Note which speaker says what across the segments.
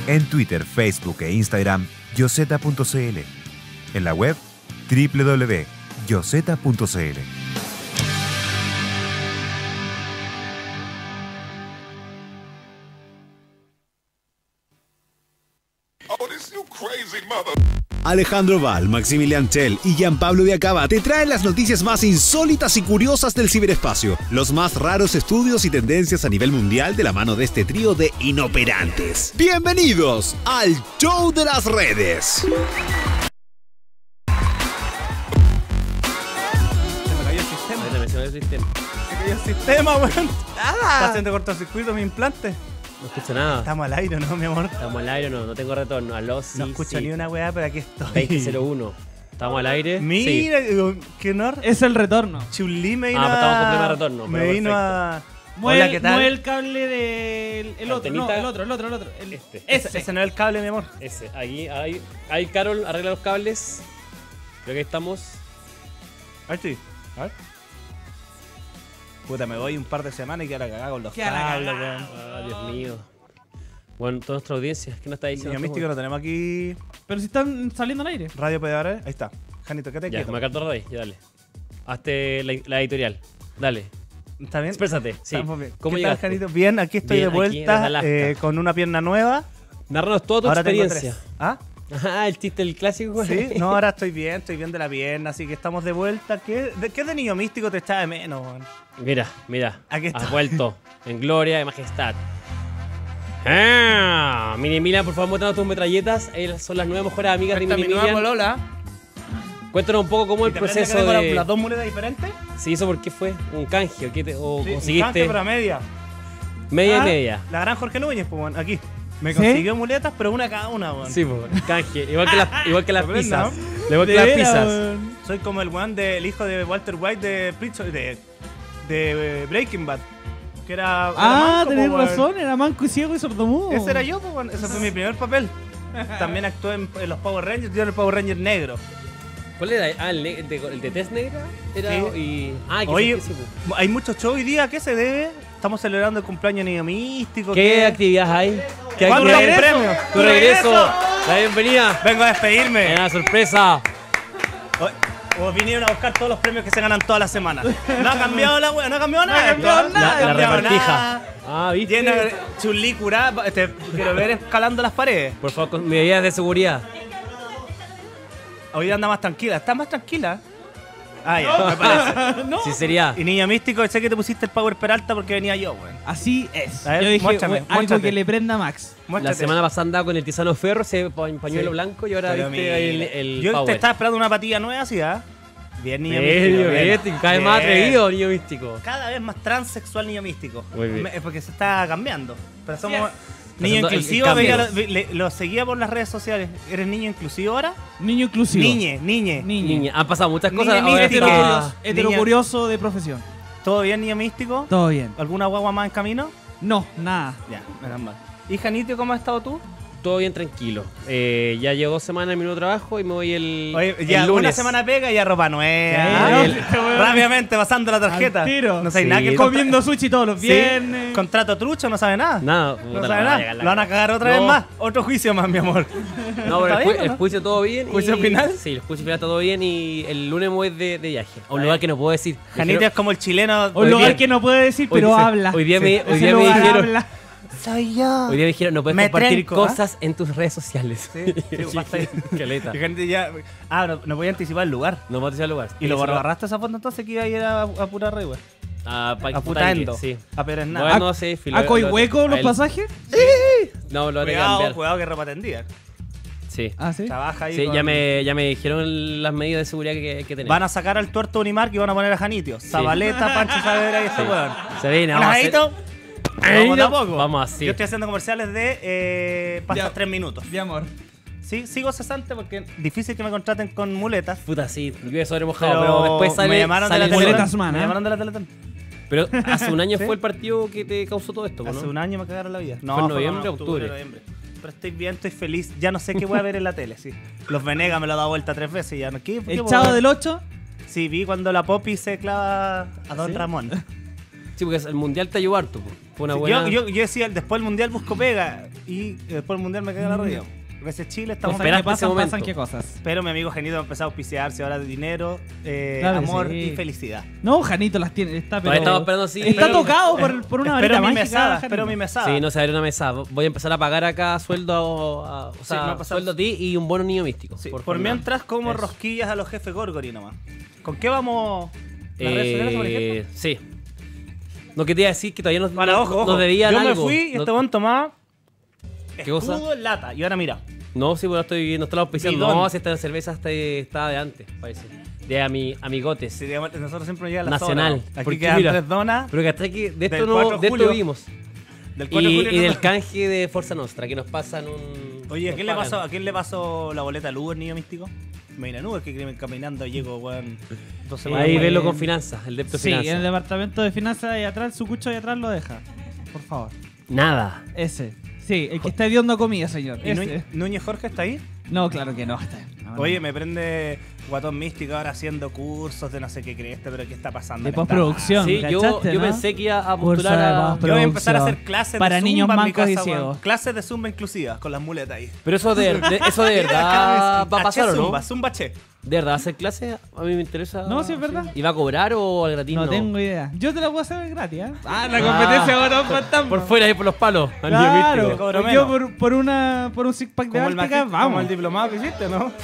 Speaker 1: En Twitter, Facebook e Instagram, yoseta.cl. En la web, www.yoseta.cl.
Speaker 2: Alejandro Val, Maximilian Tell y Gianpablo de Acaba te traen las noticias más insólitas y curiosas del ciberespacio, los más raros estudios y tendencias a nivel mundial de la mano de este trío de inoperantes. Bienvenidos al Show de las Redes.
Speaker 3: Se me cayó el sistema. Se cayó el sistema, weón. Está haciendo cortocircuito mi implante.
Speaker 4: No escucho nada.
Speaker 3: Estamos al aire, ¿no, mi amor?
Speaker 4: Estamos al aire, no tengo retorno. Aló, sí,
Speaker 3: No escucho
Speaker 4: sí.
Speaker 3: ni una weá, pero aquí estoy.
Speaker 4: 2001. ¿Estamos al aire?
Speaker 3: Mira, qué honor.
Speaker 5: Es el retorno.
Speaker 3: Chulí me vino
Speaker 4: Ah, pues estamos con problema de
Speaker 3: a...
Speaker 4: retorno,
Speaker 3: Me
Speaker 4: pero
Speaker 3: vino
Speaker 4: perfecto.
Speaker 3: a... Hola, ¿qué tal?
Speaker 5: Mueve el cable del el otro, no,
Speaker 4: Antenita.
Speaker 5: el otro.
Speaker 3: Ese no es el cable, mi amor.
Speaker 4: Ese. Ahí Carol arregla los cables. Creo que ahí estamos.
Speaker 3: Ahí estoy. A ver. Puta, me voy un par de semanas y quedo la cagada con los
Speaker 5: Queda la
Speaker 3: cables,
Speaker 5: cagada.
Speaker 3: weón.
Speaker 4: Ah, Dios mío. Bueno, toda nuestra audiencia, ¿qué nos está diciendo?
Speaker 3: Niño místico lo tenemos aquí.
Speaker 5: Pero si están saliendo al aire.
Speaker 3: Radio Pedadores. Ahí está. Janito, ¿qué te
Speaker 4: Ya,
Speaker 3: quieto?
Speaker 4: me carto ahí, ya dale. Hazte la editorial. Dale.
Speaker 3: ¿Está bien?
Speaker 4: Exprésate. Sí.
Speaker 3: Estamos bien.
Speaker 4: ¿Cómo
Speaker 3: ¿Qué tal,
Speaker 4: llegaste?
Speaker 3: Janito? Bien, aquí estoy
Speaker 4: Bien,
Speaker 3: de
Speaker 4: aquí, desde
Speaker 3: vuelta
Speaker 4: Alaska.
Speaker 3: con una pierna nueva.
Speaker 4: Narranos toda tu
Speaker 3: Ahora tengo
Speaker 4: experiencia.
Speaker 3: 3. ¿Ah?
Speaker 4: Ah, el chiste, el clásico.
Speaker 3: Sí, no, ahora estoy bien de la pierna, así que estamos de vuelta. ¿Qué de niño místico te echaba de menos, weón?
Speaker 4: Mira.
Speaker 3: Aquí está.
Speaker 4: Has vuelto en gloria y majestad. Ah, Mini Emilia, por favor, muéstranos tus metralletas. Ellas son las nuevas mejores amigas de
Speaker 3: Esta
Speaker 4: Mini
Speaker 3: es mi nueva
Speaker 4: Emilia.
Speaker 3: polola.
Speaker 4: Cuéntanos un poco cómo
Speaker 3: ¿Y
Speaker 4: el
Speaker 3: te parece
Speaker 4: proceso
Speaker 3: que tengo
Speaker 4: de...
Speaker 3: las dos muletas diferentes?
Speaker 4: ¿Se hizo por qué fue? ¿Un canje? ¿O, o
Speaker 3: Sí, un
Speaker 4: conseguiste?
Speaker 3: canje, pero a media.
Speaker 4: Media
Speaker 3: Ah,
Speaker 4: y media.
Speaker 3: La gran Jorge Núñez, pues, weón, aquí. Me
Speaker 5: ¿Sí?
Speaker 3: consiguió muletas, pero una cada una, weón.
Speaker 4: Sí, pues, canje. Igual que las
Speaker 3: Pero
Speaker 4: pizzas.
Speaker 3: no.
Speaker 4: Igual que
Speaker 5: De
Speaker 4: las
Speaker 5: veras,
Speaker 4: pizzas.
Speaker 5: weón.
Speaker 3: Soy como el weón del hijo de Walter White de Breaking Bad. Que era. era
Speaker 5: Ah,
Speaker 3: manco,
Speaker 5: tenés
Speaker 3: po, weón.
Speaker 5: razón, era manco y ciego y sordomudo.
Speaker 3: Ese era yo, pues, weón. Ese fue mi primer papel. También actué en los Power Rangers. Yo era el Power Ranger negro.
Speaker 4: ¿Cuál era? Ah, el de Tez Negra. Era,
Speaker 3: Sí.
Speaker 4: y... Ah, que
Speaker 3: Oye,
Speaker 4: sí, pues.
Speaker 3: hay muchos shows hoy día. ¿A qué se debe? Estamos celebrando el cumpleaños de Niño Místico.
Speaker 4: ¿Qué actividades hay? ¿Qué
Speaker 3: ¿Cuántos
Speaker 4: actividades?
Speaker 3: premios?
Speaker 4: Tu regreso. La bienvenida.
Speaker 3: Vengo a despedirme.
Speaker 4: Una sorpresa.
Speaker 3: O vinieron a buscar todos los premios que se ganan todas las semanas. No ha cambiado la wea, no ha cambiado nada.
Speaker 5: ha cambiado
Speaker 3: esto, ¿eh?
Speaker 5: nada.
Speaker 3: No ha
Speaker 4: La
Speaker 3: cambiado
Speaker 4: repartija.
Speaker 3: nada.
Speaker 4: Ah, ¿viste?
Speaker 3: Tiene Chulí curada. Quiero ver escalando las paredes.
Speaker 4: Por favor, con medidas de seguridad.
Speaker 3: Hoy día anda más tranquila. ¿Está más tranquila? Ah, ya, me parece.
Speaker 5: No.
Speaker 4: Sí, sería.
Speaker 3: Y Niño Místico, sé que te pusiste el Power Peralta porque venía yo, weón.
Speaker 5: Así es.
Speaker 3: A ver,
Speaker 5: Yo dije,
Speaker 3: muéstrame,
Speaker 5: algo
Speaker 3: muéstrate.
Speaker 5: que le prenda a Max.
Speaker 4: La
Speaker 3: Muéstrate.
Speaker 4: semana pasada andaba con el Tizano Ferro, ese pañuelo
Speaker 3: Sí.
Speaker 4: blanco, y ahora
Speaker 3: Pero
Speaker 4: viste ahí
Speaker 3: mira,
Speaker 4: el
Speaker 3: yo
Speaker 4: Power.
Speaker 3: te estaba esperando una patilla nueva, ¿sí? ¿Ah? Bien, Niño
Speaker 4: Medio,
Speaker 3: Místico. bien.
Speaker 4: vete, cada vez más
Speaker 3: Bien.
Speaker 4: atrevido, niño místico.
Speaker 3: Cada vez más transexual Niño Místico.
Speaker 4: Muy bien.
Speaker 3: Es porque se está cambiando. Pero somos
Speaker 5: Yes.
Speaker 3: niño
Speaker 4: Haciendo el
Speaker 3: inclusivo.
Speaker 4: cambio.
Speaker 3: Veía lo seguía por las redes sociales. ¿Eres niño inclusivo ahora?
Speaker 5: Niño inclusivo.
Speaker 3: Niñe.
Speaker 4: Niña, han pasado muchas
Speaker 3: Niña,
Speaker 4: cosas.
Speaker 3: niña,
Speaker 4: Ahora
Speaker 3: hetero
Speaker 4: está-
Speaker 3: curioso.
Speaker 5: Heterocurioso de profesión.
Speaker 3: ¿Todo bien, Niño Místico?
Speaker 5: Todo bien.
Speaker 3: ¿Alguna guagua más en camino?
Speaker 5: No, nada.
Speaker 3: Ya, menos mal. ¿Y Janito, cómo has estado tú?
Speaker 4: Todo bien tranquilo. Ya llevo 2 semanas en mi nuevo trabajo y me voy el,
Speaker 3: Oye,
Speaker 4: el
Speaker 3: ya
Speaker 4: lunes.
Speaker 3: una semana pega y ya ropa nueva.
Speaker 5: Sí,
Speaker 3: Ah,
Speaker 5: este weón.
Speaker 3: rápidamente pasando la tarjeta.
Speaker 5: Al tiro.
Speaker 3: No sabe
Speaker 4: Sí.
Speaker 3: nada que el
Speaker 5: Comiendo sushi todos los
Speaker 3: Sí,
Speaker 5: viernes.
Speaker 3: Contrato trucho, no sabe nada.
Speaker 4: Nada,
Speaker 3: No
Speaker 4: puta,
Speaker 3: sabe
Speaker 4: la
Speaker 3: nada.
Speaker 4: vaya, la
Speaker 3: Lo van a cagar otra
Speaker 4: No.
Speaker 3: vez más. Otro juicio más, mi amor.
Speaker 4: No, pero
Speaker 3: ¿Está bien, o
Speaker 4: el
Speaker 3: no?
Speaker 4: juicio todo bien.
Speaker 3: ¿Juicio
Speaker 4: y-
Speaker 3: final?
Speaker 4: Sí, el juicio final está todo bien y el lunes me voy de viaje. A un lugar que no puedo decir.
Speaker 3: Janito es como el chileno.
Speaker 5: Un
Speaker 3: Hoy
Speaker 5: lugar
Speaker 3: día-
Speaker 5: que no puede decir,
Speaker 4: Hoy
Speaker 5: pero
Speaker 4: dice-
Speaker 5: habla.
Speaker 4: hoy día me- hoy
Speaker 5: Ese
Speaker 4: día me
Speaker 5: lugar
Speaker 4: dijeron-
Speaker 5: habla.
Speaker 3: Soy yo.
Speaker 4: Hoy día me dijeron, no puedes
Speaker 3: Me
Speaker 4: compartir
Speaker 3: trenco, ¿ah?
Speaker 4: cosas en tus redes sociales.
Speaker 3: Sí, sí, basta ahí.
Speaker 4: Caleta.
Speaker 3: Y Janito ya. Ah, no voy a anticipar el lugar.
Speaker 4: No me decir el lugar.
Speaker 3: ¿Y lo borraste esa foto entonces que iba a ir a pura re, güey?
Speaker 4: A
Speaker 3: A Putaendo.
Speaker 4: Sí.
Speaker 3: A Perezná.
Speaker 4: Bueno, no sé. filo,
Speaker 5: ¿A Coihueco los
Speaker 4: a él-
Speaker 5: pasajes?
Speaker 4: No, lo voy a tener que
Speaker 3: Cuidado,
Speaker 4: cambiar.
Speaker 3: cuidado que ropa tendía.
Speaker 4: Sí.
Speaker 5: Ah, sí.
Speaker 3: Trabaja ahí.
Speaker 4: Sí,
Speaker 3: con-
Speaker 4: ya me dijeron las medidas de seguridad que hay que tener.
Speaker 3: Van a sacar al tuerto Unimark y van a poner a Janitio. Zabaleta, Pancho Saavedra y este
Speaker 4: Sí.
Speaker 3: weón.
Speaker 4: Se viene,
Speaker 3: ¿Un
Speaker 4: vamos a hacer-
Speaker 3: ajadito? Vamos de a poco.
Speaker 4: Vamos así.
Speaker 3: Yo estoy haciendo comerciales de pastas
Speaker 5: Ya.
Speaker 3: 3 minutos.
Speaker 5: De amor.
Speaker 3: Sí, sigo cesante porque es difícil que me contraten con muletas.
Speaker 4: Puta, sí, llueve sobre mojado, pero después sale.
Speaker 3: me llamaron de
Speaker 4: sale
Speaker 3: la
Speaker 4: el
Speaker 3: Teletón.
Speaker 5: Muletas Man,
Speaker 3: Me
Speaker 5: ¿eh?
Speaker 3: llamaron de la Teletón.
Speaker 4: Pero hace un año
Speaker 3: ¿Sí?
Speaker 4: fue el partido que te causó todo esto, ¿no?
Speaker 3: Hace un año me cagaron la vida.
Speaker 4: ¿Fue en noviembre o octubre?
Speaker 3: noviembre. Pero estoy bien, estoy feliz. Ya no sé qué voy a ver en la tele, sí. Los Venegas me lo ha dado vuelta 3 veces y ya no. ¿Qué
Speaker 5: El
Speaker 3: puedo
Speaker 5: Chavo
Speaker 3: ver?
Speaker 5: del 8.
Speaker 3: Sí, vi cuando la Poppy se clava a Don
Speaker 5: ¿Sí?
Speaker 3: Ramón.
Speaker 4: Sí, porque el mundial te ayudó harto. Po. Fue una
Speaker 3: Sí,
Speaker 4: buena.
Speaker 3: yo decía, después del mundial busco pega y después del mundial me caga la raya. Gracias Chile, estamos
Speaker 5: Cosas
Speaker 4: Esperaste
Speaker 5: que pasan,
Speaker 4: ese momento.
Speaker 5: pasan, ¿qué cosas?
Speaker 3: Pero mi amigo Janito ha empezado a auspiciarse ahora de dinero,
Speaker 5: Claro que
Speaker 3: amor
Speaker 5: sí.
Speaker 3: y felicidad.
Speaker 5: No, Janito las tiene, está
Speaker 4: Todavía estamos
Speaker 5: pero...
Speaker 4: esperando así.
Speaker 5: Está tocado por una
Speaker 3: Espero
Speaker 5: varita
Speaker 3: mi
Speaker 5: mágica,
Speaker 3: mesada,
Speaker 5: Janito.
Speaker 3: espero mi mesada.
Speaker 4: Sí, no se abre una mesa. Voy a empezar a pagar acá sueldo o
Speaker 3: Sí,
Speaker 4: sea,
Speaker 3: me ha pasado.
Speaker 4: sueldo a ti y un bono niño místico.
Speaker 3: Sí, por
Speaker 4: Fernando.
Speaker 3: mientras como
Speaker 4: Eso.
Speaker 3: rosquillas a los jefes Gorgori nomás. ¿Con qué vamos? ¿Las redes sociales, por ejemplo?
Speaker 4: Sí. No quería decir que todavía nos,
Speaker 3: Para, ojo,
Speaker 4: nos debían
Speaker 3: yo
Speaker 4: algo.
Speaker 3: me fui y
Speaker 4: No-
Speaker 3: este buen tomaba
Speaker 4: ¿Qué cosa?
Speaker 3: escudo en lata. Y ahora mira,
Speaker 4: No, sí, bueno, no está la auspiciando.
Speaker 3: Bidón.
Speaker 4: No, si esta cerveza estaba de antes, parece. De amigotes.
Speaker 3: si digamos, nosotros siempre nos llega la
Speaker 4: Nacional.
Speaker 3: sobra. Aquí
Speaker 4: Porque
Speaker 3: quedan
Speaker 4: mira,
Speaker 3: 3 donas
Speaker 4: Pero que hasta aquí, de esto,
Speaker 3: Del
Speaker 4: no,
Speaker 3: 4 de
Speaker 4: de esto
Speaker 3: julio.
Speaker 4: vimos.
Speaker 3: del 4 de julio.
Speaker 4: Y
Speaker 3: no-
Speaker 4: del canje de Forza Nostra, que nos pasan un...
Speaker 3: Oye, ¿a
Speaker 4: nos
Speaker 3: quién, le
Speaker 4: pagan.
Speaker 3: pasó, ¿a quién le pasó la boleta al Uber, niño místico? Me viene Uber, que viene caminando, llego, weón, 2 semanas.
Speaker 4: Ahí
Speaker 5: Bueno.
Speaker 4: velo con finanzas, el depto de
Speaker 5: Sí, en el
Speaker 4: finanzas.
Speaker 5: departamento de finanzas ahí atrás, su cucho ahí atrás lo deja. Por favor.
Speaker 4: Nada.
Speaker 5: Ese. Sí, el que está hediondo comida, señor.
Speaker 3: ¿Y
Speaker 5: Ese.
Speaker 3: Núñez Jorge está ahí?
Speaker 5: No, claro que no. No,
Speaker 3: Oye,
Speaker 5: no.
Speaker 3: me prende Guatón Místico ahora haciendo cursos de no sé qué crees, pero ¿qué está pasando?
Speaker 5: De
Speaker 3: en esta-
Speaker 5: postproducción.
Speaker 4: Sí, yo
Speaker 5: ¿cachaste, no?
Speaker 3: Ah,
Speaker 4: pensé que iba a
Speaker 5: Curso
Speaker 4: postular
Speaker 5: de
Speaker 4: a...
Speaker 5: postproducción.
Speaker 3: Yo voy a empezar a hacer clases
Speaker 5: para
Speaker 3: de
Speaker 5: niños
Speaker 3: Zumba en mi
Speaker 5: mancos y
Speaker 3: casa, weón.
Speaker 5: ciegos.
Speaker 3: Clases de Zumba inclusivas, con las muletas ahí.
Speaker 4: Pero eso eso de
Speaker 3: Mira, cada
Speaker 4: verdad
Speaker 3: vez-
Speaker 4: va a pasar, ¿o no?
Speaker 3: Zumba, Zumba Che.
Speaker 4: ¿De verdad hacer clase? A mí me interesa.
Speaker 5: No, sí, es verdad.
Speaker 4: ¿Y va a cobrar o al gratis?
Speaker 5: No tengo idea. Yo te la puedo hacer gratis, ¿eh? Ah, la
Speaker 4: Ah.
Speaker 5: competencia Guatón Fantasma.
Speaker 4: Por fuera ahí por los palos. al niño
Speaker 5: Claro,
Speaker 4: místico.
Speaker 3: cobro
Speaker 5: yo
Speaker 3: menos.
Speaker 5: por un six pack de
Speaker 3: Como el,
Speaker 5: Báltica,
Speaker 3: como
Speaker 5: vamos.
Speaker 3: el diplomado que hiciste, ¿no?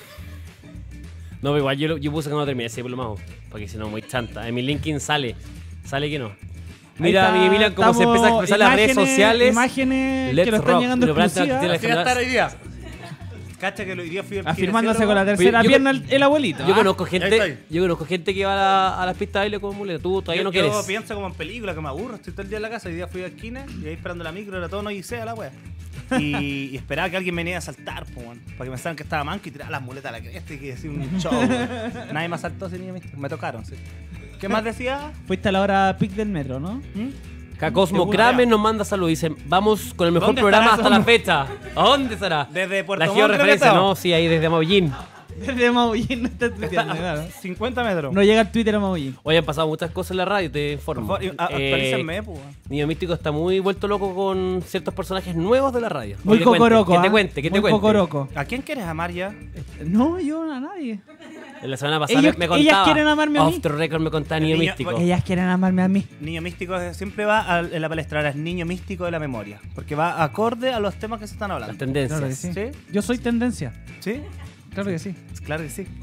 Speaker 4: No, pero igual yo puse que no terminé ese diplomado. Porque si no, muy chanta. En mi LinkedIn sale que no. Mira,
Speaker 5: Ahí
Speaker 4: mi
Speaker 5: está,
Speaker 4: Milan, cómo se
Speaker 5: estamos-
Speaker 4: empieza a cruzar las redes
Speaker 5: imágenes-
Speaker 4: sociales.
Speaker 5: Imágenes
Speaker 4: Let's
Speaker 5: que lo están
Speaker 4: rock.
Speaker 5: llegando
Speaker 4: Lo plantea
Speaker 5: exclusivas.
Speaker 4: tiene-
Speaker 3: Así va a estar hoy día. Cacha que hoy día fui al
Speaker 5: Afirmándose con la
Speaker 3: kinesiólogo.
Speaker 5: tercera
Speaker 4: Yo-
Speaker 5: pierna el abuelito.
Speaker 4: Yo
Speaker 5: ¿ah?
Speaker 4: conozco
Speaker 3: Ahí está.
Speaker 4: gente que va a las pistas de baile con muleta. Tú todavía no
Speaker 3: Yo
Speaker 4: quieres.
Speaker 3: pienso como en película, que me aburro. Estoy todo el día en la casa. Hoy día fui a esquina y ahí esperando la micro, era todo no hice a la wea. Y esperaba que alguien me viniera a saltar, po, weón, para que pensaran que estaba manco y tiraba las muletas a la cresta y que decía un show. Weón. Nadie me asaltó ese niño místico. Me tocaron, sí. ¿Qué más decía?
Speaker 5: Fuiste a la hora pic del metro, ¿no?
Speaker 4: Acá Cosmo
Speaker 3: Seguro.
Speaker 4: Kramer nos manda salud. Dice, vamos con el mejor
Speaker 3: ¿Dónde
Speaker 4: programa
Speaker 3: estará
Speaker 4: hasta la
Speaker 3: eso?
Speaker 4: fecha. ¿A dónde estará?
Speaker 3: Desde Puerto
Speaker 4: La
Speaker 3: Montt, creo que
Speaker 4: georreferencia,
Speaker 3: estaba.
Speaker 4: no, sí, ahí desde Maullín.
Speaker 5: Desde Maullín no está tuiteando, claro.
Speaker 3: 50 metros.
Speaker 5: No llega el Twitter a Maullín.
Speaker 4: Hoy han pasado muchas cosas en la radio, te informo.
Speaker 3: Por favor, actualícenme, po, weón.
Speaker 4: Niño Místico está muy vuelto loco con ciertos personajes nuevos de la radio.
Speaker 5: Muy
Speaker 4: Que te cuente,
Speaker 5: cocoroco,
Speaker 4: Que te
Speaker 5: ¿ah?
Speaker 4: cuente, que te
Speaker 5: Muy
Speaker 4: cuente.
Speaker 5: cocoroco.
Speaker 3: ¿A quién quieres amar ya?
Speaker 5: No, yo a nadie.
Speaker 4: En la semana pasada
Speaker 5: Ellos-
Speaker 4: me contaba.
Speaker 5: ellas quieren amarme a mí.
Speaker 4: Off the record me contaba Niño
Speaker 3: Niño-
Speaker 4: Místico.
Speaker 5: Ellas quieren amarme a mí.
Speaker 3: Niño místico siempre va en la palestra, ahora es niño místico de la memoria. Porque va acorde a los temas que se están
Speaker 4: Las
Speaker 3: hablando.
Speaker 4: tendencias.
Speaker 5: Claro que sí.
Speaker 3: ¿Sí?
Speaker 5: Yo soy tendencia.
Speaker 3: ¿Sí?
Speaker 5: Claro que sí.
Speaker 3: Claro que sí.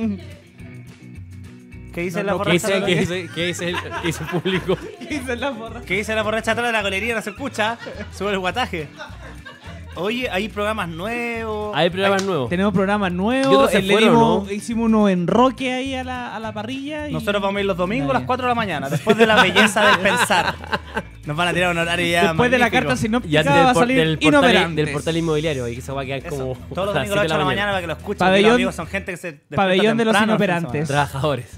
Speaker 3: ¿Qué dice
Speaker 5: No,
Speaker 3: la
Speaker 5: no,
Speaker 4: ¿Qué
Speaker 3: borracha?
Speaker 4: dice el público?
Speaker 5: ¿Qué dice la porra?
Speaker 3: ¿Qué dice la borracha atrás de la galería? No se escucha. Sube el guataje. Oye, hay programas nuevos.
Speaker 4: Hay programas nuevos.
Speaker 5: Tenemos programas
Speaker 4: Y
Speaker 5: nuevos.
Speaker 4: otros se
Speaker 5: le
Speaker 4: fueron,
Speaker 5: dimos-
Speaker 4: ¿no?
Speaker 5: Hicimos unos enroques ahí a la parrilla. Y...
Speaker 3: Nosotros vamos a ir los domingos a las
Speaker 5: Nadie.
Speaker 3: 4 de la mañana, después de la belleza del pensar. Nos van a tirar un horario ya
Speaker 5: Después de la
Speaker 3: magnífico.
Speaker 5: carta sinóptica
Speaker 4: Ya
Speaker 5: va a salir
Speaker 4: del portal,
Speaker 5: inoperantes.
Speaker 4: del portal inmobiliario. Ahí que se va a quedar
Speaker 3: Eso.
Speaker 4: como.
Speaker 3: Todos los
Speaker 4: a las
Speaker 3: domingos a las 8
Speaker 4: 7
Speaker 3: de la mañana para que lo escuchen.
Speaker 5: Pabellón-
Speaker 3: porque los amigos son gente que se despierta
Speaker 5: Pabellón de los
Speaker 3: temprano el fin de
Speaker 5: inoperantes.
Speaker 3: semana.
Speaker 4: Trabajadores.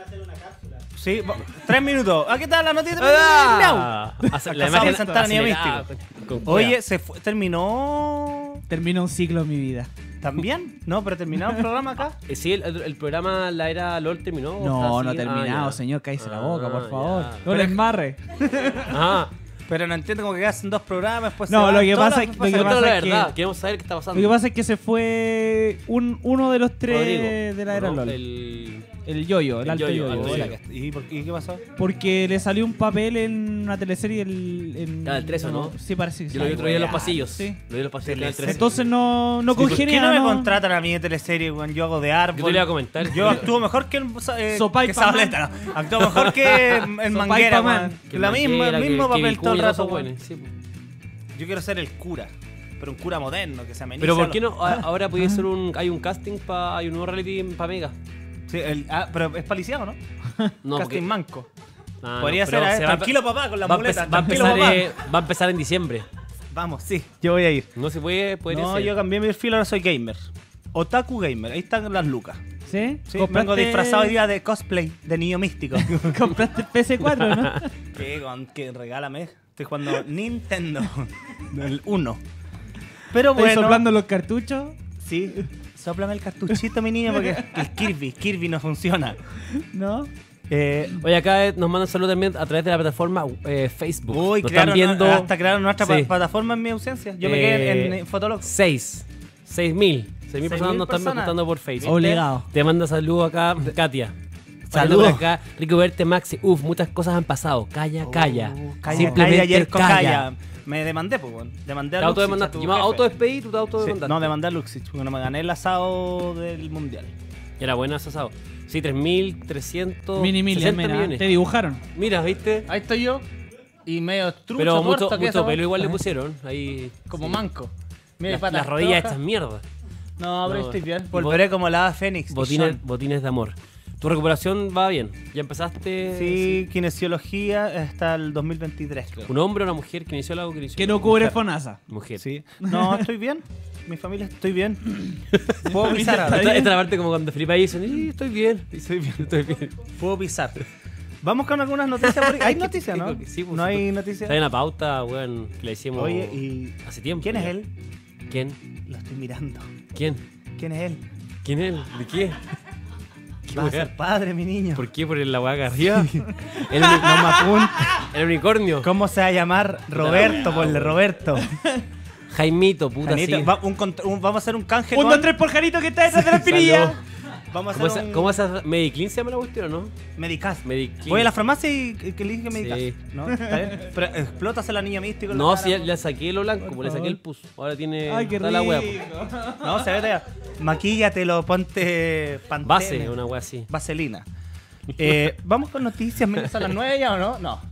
Speaker 3: Sí, 3 minutos. Aquí está la noticia.
Speaker 4: ¡Ah! La
Speaker 3: Alcanzamos
Speaker 4: imagen
Speaker 3: a sentar a Niño
Speaker 4: acelerada,
Speaker 3: Místico.
Speaker 4: con-
Speaker 3: Oye, se fue, terminó.
Speaker 5: Termina un ciclo en mi vida.
Speaker 3: ¿También? No, pero terminaron el programa acá.
Speaker 4: Sí, el programa La Era LOL terminó. ¿o
Speaker 5: No,
Speaker 4: está
Speaker 5: no ha
Speaker 4: así?
Speaker 5: terminado,
Speaker 4: ya.
Speaker 5: señor. Cállese la boca, por
Speaker 4: Ah,
Speaker 5: favor.
Speaker 4: ya.
Speaker 5: No le embarre.
Speaker 4: Ah,
Speaker 3: Pero no entiendo cómo que hacen 2 programas. Después
Speaker 5: No,
Speaker 3: se
Speaker 5: lo
Speaker 3: van,
Speaker 5: que
Speaker 3: todas
Speaker 5: pasa
Speaker 3: las
Speaker 5: es-
Speaker 3: cosas
Speaker 5: lo que
Speaker 3: pasan.
Speaker 4: cuéntanos la
Speaker 5: es que-
Speaker 4: verdad. Queremos saber qué está pasando.
Speaker 5: Lo que pasa es que se fue uno de los tres
Speaker 4: Rodrigo,
Speaker 5: de la era
Speaker 4: ¿no?
Speaker 5: LOL. El yoyo, el
Speaker 4: el
Speaker 5: alto
Speaker 4: yoyo,
Speaker 5: yoyo.
Speaker 4: alto
Speaker 3: Hola,
Speaker 4: yoyo.
Speaker 3: ¿y qué pasó?
Speaker 5: Porque le salió un papel en una teleserie
Speaker 4: Canal 13, ¿no?
Speaker 5: Sí, parece que sí.
Speaker 4: Yo lo vi otro día en los
Speaker 3: weá.
Speaker 4: pasillos.
Speaker 5: Sí.
Speaker 4: Lo vi en los pasillos. del 13.
Speaker 5: Entonces no
Speaker 3: ¿Por qué
Speaker 5: congenia.
Speaker 3: no me contratan a mí de teleserie cuando yo hago de árbol?
Speaker 4: Yo te lo iba a comentar.
Speaker 3: Yo actúo mejor que
Speaker 5: Sopa y
Speaker 3: que
Speaker 5: Paman.
Speaker 3: Zabaleta, ¿no? Actúo mejor que en
Speaker 5: Sopa y
Speaker 3: Manguera,
Speaker 5: Paman.
Speaker 3: man.
Speaker 4: Que
Speaker 3: La misma,
Speaker 4: Manguera,
Speaker 3: el mismo
Speaker 4: que
Speaker 3: papel todo el
Speaker 4: Vicuña,
Speaker 3: rato.
Speaker 4: esos
Speaker 3: man.
Speaker 4: buenos, sí, po.
Speaker 3: Yo quiero ser el cura, pero un cura moderno, que se amenice.
Speaker 4: Pero
Speaker 3: a
Speaker 4: ¿por
Speaker 3: los-
Speaker 4: qué no? Ahora puede ser hay un casting hay un nuevo reality para Mega.
Speaker 3: Sí, pero es paliciado, ¿no?
Speaker 4: No,
Speaker 3: Casting
Speaker 4: porque
Speaker 3: manco.
Speaker 4: Ah,
Speaker 3: Podría
Speaker 4: no,
Speaker 3: ser,
Speaker 4: pero se va a-
Speaker 3: tranquilo papá, con la
Speaker 4: va a
Speaker 3: muleta.
Speaker 4: empezar- va a
Speaker 3: Tranquilo
Speaker 4: empezar,
Speaker 3: papá.
Speaker 4: va a empezar en diciembre.
Speaker 3: Vamos, sí, yo voy a ir.
Speaker 4: No se puede, podría
Speaker 3: No,
Speaker 4: ser.
Speaker 3: yo cambié mi perfil, ahora soy gamer. Otaku gamer, ahí están las lucas.
Speaker 5: ¿Sí?
Speaker 3: Sí, vengo disfrazado hoy día de cosplay, de niño místico.
Speaker 5: Compraste el PS4, ¿no?
Speaker 3: ¿Qué? Regálame. Estoy jugando Nintendo. El 1. Pero
Speaker 5: Estoy
Speaker 3: bueno.
Speaker 5: soplando los cartuchos.
Speaker 3: Sí. Sóplame el cartuchito, mi niño, porque el Kirby no funciona.
Speaker 5: ¿No?
Speaker 4: Oye, acá nos mandan saludos también a través de la plataforma Facebook.
Speaker 3: Uy,
Speaker 4: nos están viendo
Speaker 3: hasta crearon nuestra
Speaker 4: Sí.
Speaker 3: plataforma en mi ausencia. Yo me quedé en Fotolog.
Speaker 4: 6.000 personas nos están escuchando por Facebook.
Speaker 5: Obligado.
Speaker 4: Te manda saludos acá, Katia.
Speaker 3: Saludos.
Speaker 4: Por acá, rico verte, Maxi. Uf, muchas cosas han pasado. Calla.
Speaker 3: Calla,
Speaker 4: Simplemente
Speaker 3: ayer con
Speaker 4: calla.
Speaker 3: calla. Me demandé, pues, bueno. Demandé
Speaker 4: Te
Speaker 3: a Luxich, a
Speaker 4: autodemandaste.
Speaker 3: tu
Speaker 4: Yo me
Speaker 3: jefe.
Speaker 4: autodespedí, tú te
Speaker 3: Sí,
Speaker 4: autodemandaste.
Speaker 3: no, demandé a Luxich, porque no me gané el asado del mundial.
Speaker 4: Era buena ese asado. Sí, 3.360
Speaker 5: Mini Million, mira,
Speaker 4: millones.
Speaker 5: te dibujaron.
Speaker 4: Mira, ¿viste?
Speaker 6: Ahí estoy yo. Y medio trucho,
Speaker 4: Pero
Speaker 6: tuerto,
Speaker 4: mucho
Speaker 6: ¿qué es esa
Speaker 4: pelo
Speaker 6: weá?
Speaker 4: igual le pusieron. Ahí.
Speaker 6: Como
Speaker 4: sí.
Speaker 6: manco. Mira,
Speaker 4: Las rodillas hechas mierda.
Speaker 6: No, pero
Speaker 4: No.
Speaker 6: estoy bien.
Speaker 3: Volveré como la hada Fénix.
Speaker 4: Botines de amor. Tu recuperación va bien. Ya empezaste.
Speaker 3: Sí, kinesiología hasta el 2023, creo.
Speaker 4: Un hombre o una mujer que inició algo que inició.
Speaker 5: Que no cubre FONASA.
Speaker 4: Mujer.
Speaker 3: Sí. No, estoy bien. Mi familia, estoy bien. Puedo pisar
Speaker 4: Esta,
Speaker 3: ahora.
Speaker 4: esta es la parte como cuando Felipe ahí dice, estoy bien. Estoy bien.
Speaker 3: Puedo pisar. Vamos con algunas noticias. ¿Hay noticias, no?
Speaker 4: Sí, pues,
Speaker 3: no hay
Speaker 4: Hay
Speaker 3: noticias.
Speaker 4: una pauta, weón, que le hicimos
Speaker 3: Oye, y
Speaker 4: hace tiempo.
Speaker 3: ¿quién es
Speaker 4: ya.
Speaker 3: él?
Speaker 4: ¿Quién?
Speaker 3: Lo estoy mirando.
Speaker 4: ¿Quién?
Speaker 3: ¿Quién es él?
Speaker 4: ¿Quién es él? ¿De qué? ¿Qué
Speaker 3: Va a
Speaker 4: weá?
Speaker 3: ser padre, mi niño.
Speaker 4: ¿Por qué? ¿Por la weá acá arriba?
Speaker 3: No me apunta.
Speaker 4: El unicornio.
Speaker 3: ¿Cómo se va a llamar? Roberto, ponle Roberto.
Speaker 4: Jaimito, puta,
Speaker 3: Janito,
Speaker 4: sí.
Speaker 3: vamos a hacer un canje
Speaker 5: Un,
Speaker 3: con...
Speaker 5: dos, tres por Janito que está detrás de la espinilla.
Speaker 3: Vamos a
Speaker 4: ¿Cómo
Speaker 3: hacer
Speaker 4: esa,
Speaker 3: un...
Speaker 4: ¿Cómo esa Mediclin se llama la cuestión, no?
Speaker 3: Medicas.
Speaker 4: Mediclin.
Speaker 3: Voy a la farmacia y que le dije que Medicas.
Speaker 4: Sí.
Speaker 3: ¿No? ¿Está bien? Pero explótase la niña mística. en la
Speaker 4: No,
Speaker 3: cara,
Speaker 4: si ya
Speaker 3: po.
Speaker 4: le saqué lo blanco, pues le saqué el pus. Ahora tiene.
Speaker 5: Ay, qué
Speaker 4: está
Speaker 5: rico.
Speaker 4: la wea, pues.
Speaker 3: No, se ve ya. Maquíllatelo, ponte pantene.
Speaker 4: Base, una wea así.
Speaker 3: Vaselina. Vamos con noticias. ¿Son las 9 ya o no? No.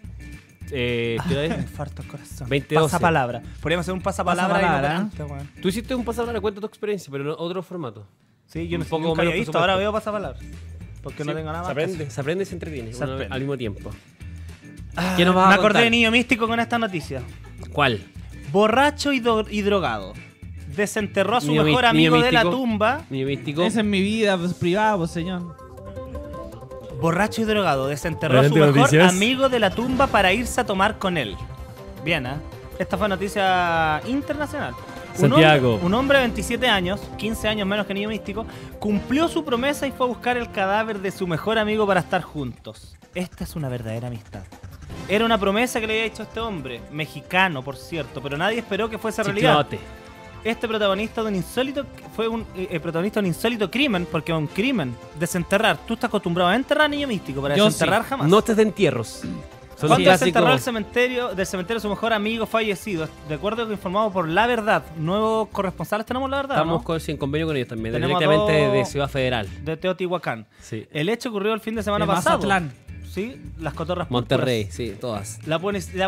Speaker 4: ¿qué hora es?
Speaker 3: Infarto al corazón.
Speaker 4: 20-12.
Speaker 3: Pasapalabra. Podríamos hacer un pasapalabra.
Speaker 5: Pasapalabra,
Speaker 3: inoperante, weón.
Speaker 4: Tú hiciste un pasapalabra, cuenta tu experiencia, pero en otro formato.
Speaker 3: Sí, yo
Speaker 4: Un
Speaker 3: no
Speaker 4: poco
Speaker 3: nunca había
Speaker 4: menos
Speaker 3: visto. Ahora
Speaker 4: presupuesto.
Speaker 3: veo pasapalabra. Porque no
Speaker 4: Sí,
Speaker 3: tengo nada más.
Speaker 4: se
Speaker 3: que
Speaker 4: aprende,
Speaker 3: hacer.
Speaker 4: se aprende y se entretiene
Speaker 3: Se
Speaker 4: uno
Speaker 3: aprende.
Speaker 4: al mismo tiempo.
Speaker 3: Ah,
Speaker 4: ¿Qué nos vas a
Speaker 3: me acordé
Speaker 4: contar?
Speaker 3: de niño místico con esta noticia.
Speaker 4: ¿Cuál?
Speaker 3: Borracho y drogado. Desenterró a su
Speaker 4: Niño
Speaker 3: mejor
Speaker 4: niño
Speaker 3: amigo de la
Speaker 4: místico.
Speaker 3: tumba.
Speaker 4: Niño místico.
Speaker 5: Esa es mi vida pues, privada, pues señor.
Speaker 3: Borracho y drogado. Desenterró a su
Speaker 4: Adelante,
Speaker 3: mejor
Speaker 4: noticias.
Speaker 3: amigo de la tumba para irse a tomar con él. Bien, ¿eh? Esta fue noticia internacional.
Speaker 4: Santiago.
Speaker 3: Un hombre de 27 años, 15 años menos que Niño Místico, cumplió su promesa y fue a buscar el cadáver de su mejor amigo para estar juntos. Esta es una verdadera amistad. Era una promesa que le había hecho este hombre, mexicano por cierto, pero nadie esperó que fuese realidad.
Speaker 4: Chiclote.
Speaker 3: Este protagonista de un insólito fue un protagonista de un insólito crimen, porque es un crimen desenterrar. Tú estás acostumbrado a enterrar a Niño Místico, para
Speaker 5: Yo
Speaker 3: desenterrar
Speaker 5: sí.
Speaker 3: jamás.
Speaker 4: Noches de entierros. Son
Speaker 3: Cuando
Speaker 4: clásicos.
Speaker 3: desenterró del cementerio de su mejor amigo fallecido, de acuerdo a lo informado por La Verdad, nuevos corresponsales tenemos La Verdad,
Speaker 4: Estamos
Speaker 3: ¿no?
Speaker 4: en convenio con ellos también,
Speaker 3: Tenemos
Speaker 4: directamente
Speaker 3: dos-
Speaker 4: de Ciudad Federal.
Speaker 3: De Teotihuacán.
Speaker 4: Sí.
Speaker 3: El hecho ocurrió el fin de semana
Speaker 5: De
Speaker 3: pasado.
Speaker 5: Mazatlán.
Speaker 3: Sí, las cotorras
Speaker 4: Monterrey,
Speaker 3: púrpuras.
Speaker 4: sí, todas.
Speaker 3: La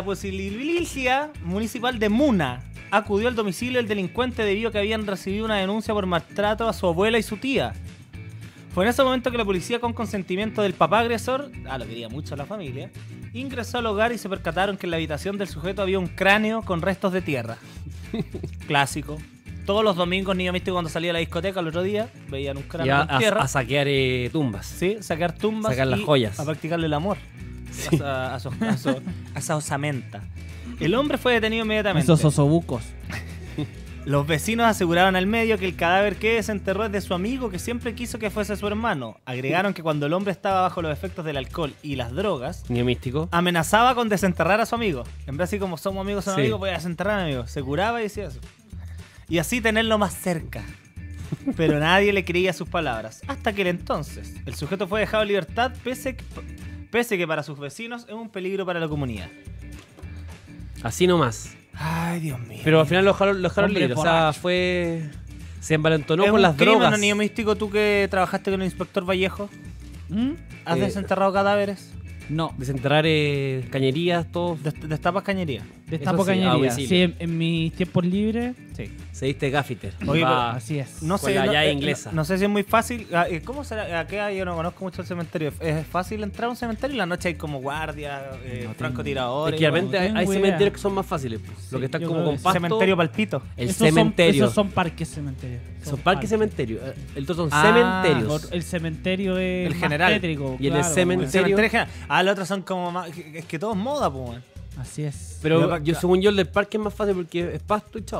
Speaker 3: policía municipal de Muna acudió al domicilio del delincuente debido a que habían recibido una denuncia por maltrato a su abuela y su tía. Fue en ese momento que la policía, con consentimiento del papá agresor, lo quería mucho la familia, ingresó al hogar y se percataron que en la habitación del sujeto había un cráneo con restos de tierra. Clásico. Todos los domingos, Niño Místico, cuando salía a la discoteca el otro día, veían un
Speaker 4: Y
Speaker 3: cráneo con tierra.
Speaker 4: a saquear tumbas.
Speaker 3: Sí, sacar tumbas
Speaker 4: Sacar las
Speaker 3: y
Speaker 4: joyas.
Speaker 3: a practicarle el amor a esa osamenta. El hombre fue detenido inmediatamente.
Speaker 5: Esos osobucos.
Speaker 3: Los vecinos aseguraron al medio que el cadáver que desenterró es de su amigo que siempre quiso que fuese su hermano. Agregaron que cuando el hombre estaba bajo los efectos del alcohol y las drogas,
Speaker 4: Niño místico.
Speaker 3: amenazaba con desenterrar a su amigo. En vez de así como somos amigos,
Speaker 4: Sí.
Speaker 3: voy a desenterrar a mi amigo. Se curaba y decía eso. Y así tenerlo más cerca. Pero nadie le creía sus palabras. Hasta que entonces, el sujeto fue dejado en libertad pese que para sus vecinos es un peligro para la comunidad.
Speaker 4: Así nomás.
Speaker 3: Ay, Dios mío.
Speaker 4: Pero al final lo dejaron
Speaker 5: Hombre
Speaker 4: libre. O sea,
Speaker 5: borracho.
Speaker 4: se envalentonó
Speaker 3: ¿Es
Speaker 4: con
Speaker 3: un
Speaker 4: las
Speaker 3: crimen,
Speaker 4: drogas.
Speaker 3: Niño Místico, tú que trabajaste con el inspector Vallejo?
Speaker 5: ¿Mm?
Speaker 3: ¿Has desenterrado cadáveres?
Speaker 5: No.
Speaker 4: Desenterrar cañerías, todo.
Speaker 3: ¿Destapas cañería?
Speaker 5: Destapo
Speaker 4: Eso sí, a
Speaker 5: cañería.
Speaker 4: domicilio.
Speaker 5: Sí, en mis tiempos libres, sí.
Speaker 4: Se diste gaffiter.
Speaker 3: Oye,
Speaker 4: Va-
Speaker 5: Así es.
Speaker 3: No
Speaker 4: Con
Speaker 3: sé,
Speaker 4: la
Speaker 3: no,
Speaker 4: llave inglesa.
Speaker 3: No sé si es muy fácil. ¿Cómo será? Acá yo no conozco mucho el cementerio. ¿Es fácil entrar a un cementerio? En la noche hay como guardias, francotiradores.
Speaker 4: Es que realmente
Speaker 5: no
Speaker 4: hay
Speaker 5: tengo
Speaker 4: complementarios
Speaker 5: idea.
Speaker 4: que son más fáciles. Pues. Lo que están
Speaker 5: yo
Speaker 4: como
Speaker 5: creo que
Speaker 4: compacto.
Speaker 3: Cementerio palpito.
Speaker 4: El
Speaker 5: Esos
Speaker 4: cementerio.
Speaker 5: Esos son parques cementerios.
Speaker 4: Son parques cementerios. Entonces son
Speaker 3: Ah,
Speaker 4: cementerios.
Speaker 5: El cementerio es
Speaker 3: El
Speaker 5: más
Speaker 3: general.
Speaker 5: tétrico,
Speaker 4: Y en el
Speaker 5: claro,
Speaker 4: cementerio-
Speaker 3: El cementerio general. Los otros son como más. Es que todo es moda, pues.
Speaker 5: Así es.
Speaker 4: Pero
Speaker 3: Yo-
Speaker 4: yo, según yo, el del parque es más fácil porque es pasto y chao.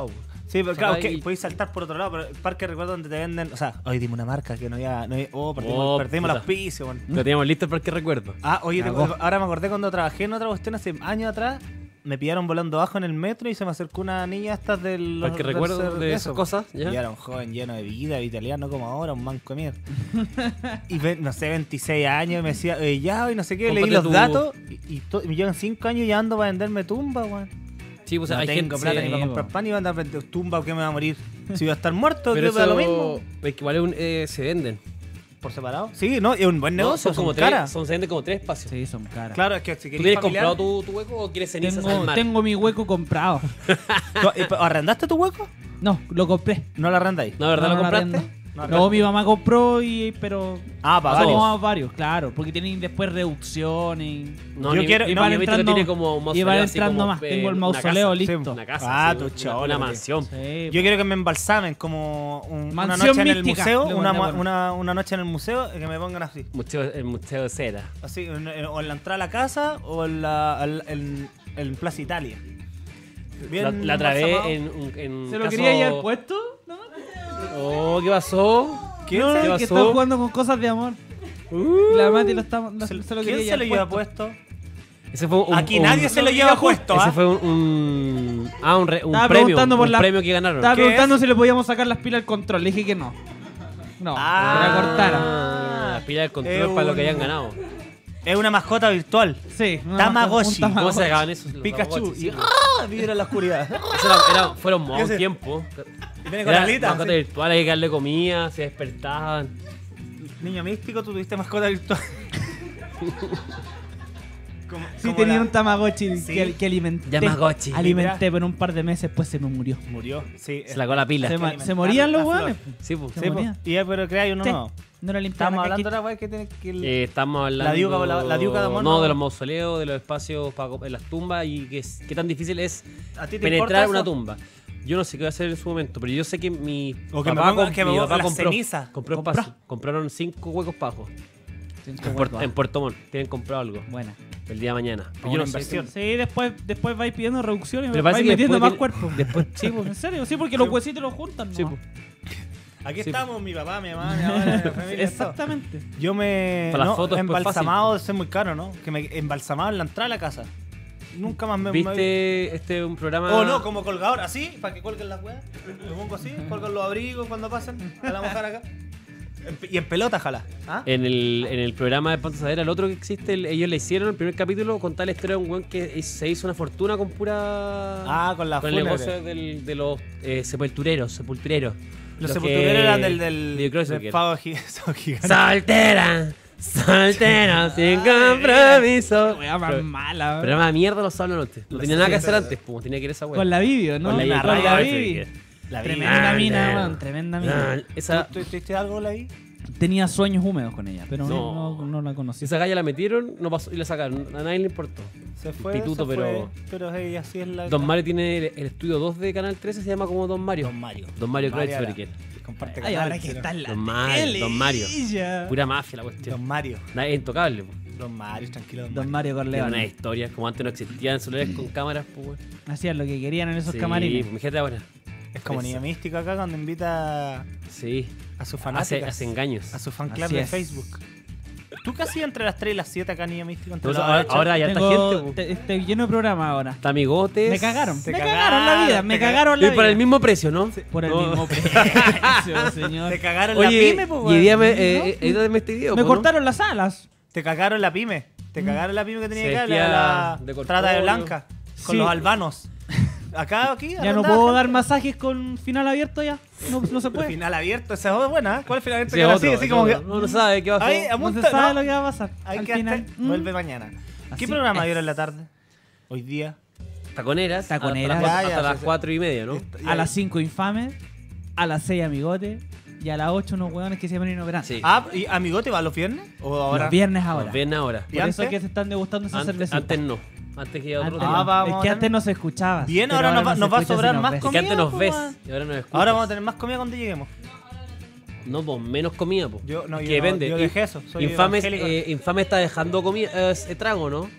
Speaker 3: Sí, pero claro,
Speaker 4: Sacáis-
Speaker 3: que podéis saltar por otro lado, pero el parque recuerdo donde te venden. O sea, hoy dimos una marca que no había. Perdimos
Speaker 4: Oh,
Speaker 3: perdimos
Speaker 4: puta.
Speaker 3: los pisos, weón.
Speaker 4: Lo teníamos listo para que recuerdo.
Speaker 3: Oye,
Speaker 5: Cagó.
Speaker 3: ahora me acordé cuando trabajé en otra cuestión hace años atrás. Me pillaron volando bajo en el metro y se me acercó una niña estas del.
Speaker 4: Para que
Speaker 3: del
Speaker 4: recuerdo
Speaker 3: ser-
Speaker 4: de esas
Speaker 3: eso.
Speaker 4: cosas.
Speaker 3: Y
Speaker 4: ¿ya?
Speaker 3: era un joven lleno de vida, italiano como ahora, un manco de mierda. Y no sé, 26 años, y me decía, ya, y no sé qué, leí
Speaker 4: Cómprate
Speaker 3: los
Speaker 4: tu-
Speaker 3: datos y me llevan 5 años y ando para venderme tumba, weón.
Speaker 4: Sí, pues
Speaker 3: No
Speaker 4: hay
Speaker 3: tengo
Speaker 4: gente.
Speaker 3: plata ni
Speaker 4: sí,
Speaker 3: para comprar pan y voy a andar a vender tumba o que me va a morir. Si voy a estar muerto,
Speaker 4: pero
Speaker 3: ¿qué da lo mismo?
Speaker 4: eso. Es que igual es se venden.
Speaker 3: ¿Por separado? Sí, no, es un buen
Speaker 4: No,
Speaker 3: negocio,
Speaker 4: son como
Speaker 3: son caras.
Speaker 4: tres. Se venden como 3 espacios.
Speaker 5: Sí, son caras.
Speaker 3: Claro, es que si
Speaker 4: ¿Tú
Speaker 3: querés
Speaker 4: tienes
Speaker 3: familiar,
Speaker 4: comprado tu hueco o quieres cenizas al mar?
Speaker 5: Tengo mi hueco comprado.
Speaker 3: ¿Arrendaste tu hueco?
Speaker 5: No, lo compré.
Speaker 3: No lo arrendáis.
Speaker 4: ¿No, verdad
Speaker 5: No,
Speaker 4: lo
Speaker 5: no
Speaker 4: compraste?
Speaker 5: arrendo.
Speaker 3: No,
Speaker 5: No, mi mamá compró pero
Speaker 3: Para
Speaker 5: salimos varios, claro, porque tienen después reducciones.
Speaker 4: No,
Speaker 3: Yo
Speaker 4: ni-
Speaker 3: quiero-
Speaker 4: ni-
Speaker 5: van
Speaker 4: ni he visto que
Speaker 5: entrando-
Speaker 4: tiene como un
Speaker 5: y van
Speaker 4: mausoleo así
Speaker 5: entrando
Speaker 4: como,
Speaker 5: más. Tengo el
Speaker 4: una
Speaker 5: mausoleo
Speaker 4: casa.
Speaker 5: listo.
Speaker 4: Una casa,
Speaker 3: Ah,
Speaker 4: sí,
Speaker 3: tu
Speaker 4: una
Speaker 3: cholo,
Speaker 4: mansión.
Speaker 5: Sí,
Speaker 3: Yo quiero que me embalsamen como una
Speaker 5: Mansión
Speaker 3: noche en el
Speaker 5: mística,
Speaker 3: museo,
Speaker 5: le
Speaker 3: una,
Speaker 5: pondremos.
Speaker 3: una noche en el museo y que me pongan así.
Speaker 4: El museo de cera.
Speaker 3: Así, o en la entrada a la casa o en Plaza Italia. Bien
Speaker 4: La otra vez
Speaker 3: embalsamado.
Speaker 4: en
Speaker 5: ¿Se lo
Speaker 4: caso-
Speaker 5: quería llevar puesto? ¿No?
Speaker 4: Oh, ¿qué pasó?
Speaker 3: ¿Quién
Speaker 5: No,
Speaker 3: se-
Speaker 4: ¿Qué
Speaker 5: que
Speaker 4: pasó?
Speaker 5: estaba jugando con cosas de amor. Y la Mati se lo
Speaker 3: ¿Quién
Speaker 5: quería
Speaker 3: se
Speaker 5: llevar
Speaker 3: lo lleva puesto?
Speaker 4: Ese fue un,
Speaker 3: Aquí nadie se lo lleva puesto,
Speaker 4: Ese
Speaker 3: ¿ah?
Speaker 4: fue un
Speaker 5: Estaba
Speaker 4: premio,
Speaker 5: preguntando por
Speaker 4: un
Speaker 5: la-
Speaker 4: premio que ganaron.
Speaker 5: Estaba
Speaker 3: ¿Qué
Speaker 5: preguntando
Speaker 3: es?
Speaker 5: si le podíamos sacar las pilas al control. Le dije que no. No, que la cortara.
Speaker 4: Ah, pila el control para lo que hayan ganado.
Speaker 3: Es una mascota virtual.
Speaker 5: Sí.
Speaker 3: Tamagotchi.
Speaker 5: un
Speaker 4: ¿Cómo se sacaban esos? Los
Speaker 3: Pikachu.
Speaker 4: Tamagotchi,
Speaker 3: Y
Speaker 4: sí.
Speaker 3: vibra en la oscuridad.
Speaker 4: Eso fueron modos
Speaker 3: ¿Qué
Speaker 4: un
Speaker 3: es?
Speaker 4: tiempo.
Speaker 3: Y viene con
Speaker 4: Era
Speaker 3: alitas.
Speaker 4: mascotas virtuales, hay que darle comida, se despertaban.
Speaker 3: Niño místico, tú tuviste mascota virtual.
Speaker 5: Sí, tenía un Tamagotchi
Speaker 3: Sí.
Speaker 5: que alimenté.
Speaker 4: Tamagotchi.
Speaker 5: Alimenté por un par de meses, después se me murió.
Speaker 3: Murió, sí.
Speaker 4: Se sacó la pila.
Speaker 5: Se morían los
Speaker 3: la flor.
Speaker 5: hueones.
Speaker 4: Sí, pues.
Speaker 5: Se
Speaker 3: Sí,
Speaker 5: moría.
Speaker 3: pues. Y ya, pero crea uno
Speaker 5: Sí.
Speaker 3: nuevo.
Speaker 5: No la limpiaba.
Speaker 3: Estamos hablando de la weá que tiene que.
Speaker 4: Estamos hablando
Speaker 3: La diuca de amor,
Speaker 4: no,
Speaker 3: no.
Speaker 4: de los mausoleos, de los espacios en las tumbas y qué tan difícil es
Speaker 3: ¿A ti te
Speaker 4: penetrar
Speaker 3: importa
Speaker 4: una
Speaker 3: eso?
Speaker 4: tumba. Yo no sé qué voy a hacer en su momento, pero yo sé que mi
Speaker 3: O que me
Speaker 4: papá,
Speaker 3: ponga- que me
Speaker 4: mi
Speaker 3: ponga
Speaker 4: papá
Speaker 3: la
Speaker 4: compró,
Speaker 3: ceniza.
Speaker 4: compró
Speaker 5: ¿Compró?
Speaker 4: espacio. Compraron 5 huecos bajos en Puerto Montt. Tienen comprado algo
Speaker 5: Buena.
Speaker 4: el día de mañana. Pero
Speaker 3: Una
Speaker 4: yo no sé.
Speaker 3: inversión.
Speaker 5: Sí, después vais pidiendo reducciones y
Speaker 4: Pero
Speaker 5: vais
Speaker 4: parece que
Speaker 5: metiendo
Speaker 4: después
Speaker 5: más cuerpo.
Speaker 4: Después, sí, pues.
Speaker 5: ¿En serio? Sí, porque los huesitos los juntan,
Speaker 4: Sí,
Speaker 5: ¿no?
Speaker 4: pues.
Speaker 3: Aquí
Speaker 4: Sí.
Speaker 3: estamos, mi papá, mi mamá, mi abuela, mi familia. todo.
Speaker 5: Exactamente.
Speaker 3: Yo me.
Speaker 4: Para las
Speaker 3: no,
Speaker 4: fotos es pues
Speaker 3: embalsamado, eso es muy caro, ¿no? Que me embalsamado en la entrada de la casa. Nunca más me.
Speaker 4: ¿Viste un programa?
Speaker 3: Oh, no, como colgador, así, para que colguen las weas. Lo pongo así, colgan los abrigos cuando pasan a la mujer acá. Y en pelota, jala. ¿Ah?
Speaker 4: En el programa de Ponte a Saber, el otro que existe, ellos le hicieron el primer capítulo contar la historia de un weón que se hizo una fortuna con pura.
Speaker 3: Con la
Speaker 4: con el negocio de los sepultureros.
Speaker 3: Los
Speaker 4: que-
Speaker 3: sepultureros eran del
Speaker 4: de Kreuzberger.
Speaker 3: del pavo gigante.
Speaker 4: Soltera, sin compromiso.
Speaker 5: Wea más mala.
Speaker 4: Programa de mierda los sábados de la noche. No tenía nada que hacer antes, pues tenía que ir a esa weá.
Speaker 5: Con la Vivio, ¿no?
Speaker 4: Con la
Speaker 5: Con
Speaker 4: Vivio.
Speaker 5: la
Speaker 4: Ah,
Speaker 5: Vivi.
Speaker 3: La vi.
Speaker 5: Tremenda
Speaker 4: Ah,
Speaker 5: mina,
Speaker 4: no.
Speaker 5: weón. Tremenda mina.
Speaker 4: Esa,
Speaker 3: ¿Tú tuviste algo, la vi?
Speaker 5: Tenía sueños húmedos con ella, pero
Speaker 4: No.
Speaker 5: no la conocí.
Speaker 4: esa galla la metieron no pasó, y la sacaron. A nadie le importó.
Speaker 3: Se fue.
Speaker 4: Pituto,
Speaker 3: se
Speaker 4: pero-
Speaker 3: fue, pero hey, así es la.
Speaker 4: Don Mario tiene el estudio 2 de Canal 13, se llama como Don Mario.
Speaker 3: Don Mario.
Speaker 4: Don Mario
Speaker 3: Mario
Speaker 4: Kreuzberger.
Speaker 3: Comparte
Speaker 5: Ay,
Speaker 3: canal,
Speaker 5: ahora que
Speaker 3: pero-
Speaker 5: está en la
Speaker 4: Don Mario,
Speaker 5: tele,
Speaker 4: Don Mario.
Speaker 5: ya.
Speaker 4: Pura mafia la cuestión.
Speaker 3: Don Mario.
Speaker 4: Nada, es intocable, po.
Speaker 3: Don Mario, tranquilo.
Speaker 5: Don Mario
Speaker 4: Tiene unas
Speaker 5: Corleone.
Speaker 4: historias como antes no existían celulares con cámaras, pues, weón.
Speaker 5: Hacían lo que querían en esos
Speaker 4: Sí,
Speaker 5: camarines.
Speaker 4: pues, fíjate ahora.
Speaker 3: Es como niño místico acá cuando invita
Speaker 4: Sí.
Speaker 3: a sus
Speaker 4: Hace
Speaker 3: fanáticas.
Speaker 4: engaños.
Speaker 3: A su fan club
Speaker 5: Así
Speaker 3: de
Speaker 5: es.
Speaker 3: Facebook. ¿Tú qué hahías entre las 3 y las 7 acá, niño místico? Entre
Speaker 4: Entonces,
Speaker 3: la
Speaker 4: ahora,
Speaker 3: derecha?
Speaker 4: ahora hay harta
Speaker 5: Tengo-
Speaker 4: gente, po.
Speaker 5: estoy lleno de programa ahora.
Speaker 4: Está Amigotes.
Speaker 5: Me cagaron.
Speaker 3: Te
Speaker 5: Me
Speaker 3: cagaron,
Speaker 5: cagaron la vida.
Speaker 3: te
Speaker 5: Me
Speaker 3: cagaron.
Speaker 5: cagaron
Speaker 4: Y
Speaker 5: la
Speaker 4: por el
Speaker 5: vida.
Speaker 4: mismo precio, ¿no?
Speaker 5: Por el
Speaker 4: No.
Speaker 5: mismo precio, señor.
Speaker 3: Te cagaron
Speaker 4: Oye,
Speaker 3: la pyme, po,
Speaker 4: y
Speaker 3: weón.
Speaker 4: edítame este video,
Speaker 5: Me
Speaker 4: po, ¿no?
Speaker 5: cortaron las alas.
Speaker 3: Te cagaron la pyme. Te cagaron la pyme que tenía
Speaker 4: Se
Speaker 3: que darle
Speaker 4: vestía
Speaker 3: a la
Speaker 4: de corpóreo.
Speaker 3: trata de blanca. Con
Speaker 5: Sí.
Speaker 3: los albanos. Acá, aquí.
Speaker 5: Ya no
Speaker 3: arrendada,
Speaker 5: puedo
Speaker 3: gente.
Speaker 5: dar masajes con final abierto ya. No se
Speaker 3: Pero
Speaker 5: puede.
Speaker 3: final abierto, esa es buena, ¿eh? ¿Cuál es el final abierto?
Speaker 4: Sí,
Speaker 3: que era
Speaker 4: otro,
Speaker 3: así como que.
Speaker 4: no lo sabe, ¿qué pasó?
Speaker 3: Ahí, a
Speaker 5: No
Speaker 3: punto-
Speaker 5: se sabe
Speaker 3: no,
Speaker 5: lo que va a pasar.
Speaker 3: ahí
Speaker 5: Al
Speaker 3: quedaste,
Speaker 5: final.
Speaker 3: vuelve mañana.
Speaker 5: Así
Speaker 3: ¿Qué programa
Speaker 5: es.
Speaker 3: vieron en la tarde? Hoy día.
Speaker 4: Taconeras.
Speaker 5: Taconeras.
Speaker 4: Hasta las,
Speaker 3: Ya,
Speaker 4: hasta
Speaker 3: ya,
Speaker 4: las
Speaker 3: sí,
Speaker 4: 4:30, ¿no?
Speaker 5: A las 5 infame, a las 6 amigote y a las 8 unos hueones que se llaman inoperantes.
Speaker 4: Sí.
Speaker 3: ¿Y Amigote va los viernes? ¿O ahora?
Speaker 5: Los viernes
Speaker 4: Los
Speaker 5: ahora.
Speaker 4: viernes ahora.
Speaker 3: ¿Y
Speaker 5: Por eso
Speaker 3: antes?
Speaker 5: es que se están degustando esa
Speaker 4: Antes,
Speaker 5: cervecita.
Speaker 4: antes no. Antes que otro
Speaker 5: Antes
Speaker 4: día.
Speaker 5: no.
Speaker 3: vamos
Speaker 5: Es
Speaker 3: a
Speaker 5: que
Speaker 3: tener-
Speaker 5: antes no se escuchaba.
Speaker 3: Bien,
Speaker 5: pero
Speaker 3: ahora nos va
Speaker 5: se
Speaker 3: a
Speaker 5: escucha
Speaker 3: sobrar
Speaker 5: si nos
Speaker 3: más
Speaker 5: ves.
Speaker 4: Es que antes nos
Speaker 3: comida,
Speaker 4: ves
Speaker 3: po,
Speaker 4: y ahora nos escuchas.
Speaker 3: Ahora vamos a tener más comida cuando lleguemos.
Speaker 4: No, pues menos comida, pues.
Speaker 3: Yo- no,
Speaker 4: Es
Speaker 3: yo
Speaker 4: que
Speaker 3: no,
Speaker 4: depende.
Speaker 3: yo dejé eso, soy
Speaker 4: Infame,
Speaker 3: evangélico.
Speaker 4: Infame está dejando comida, trago, ¿no?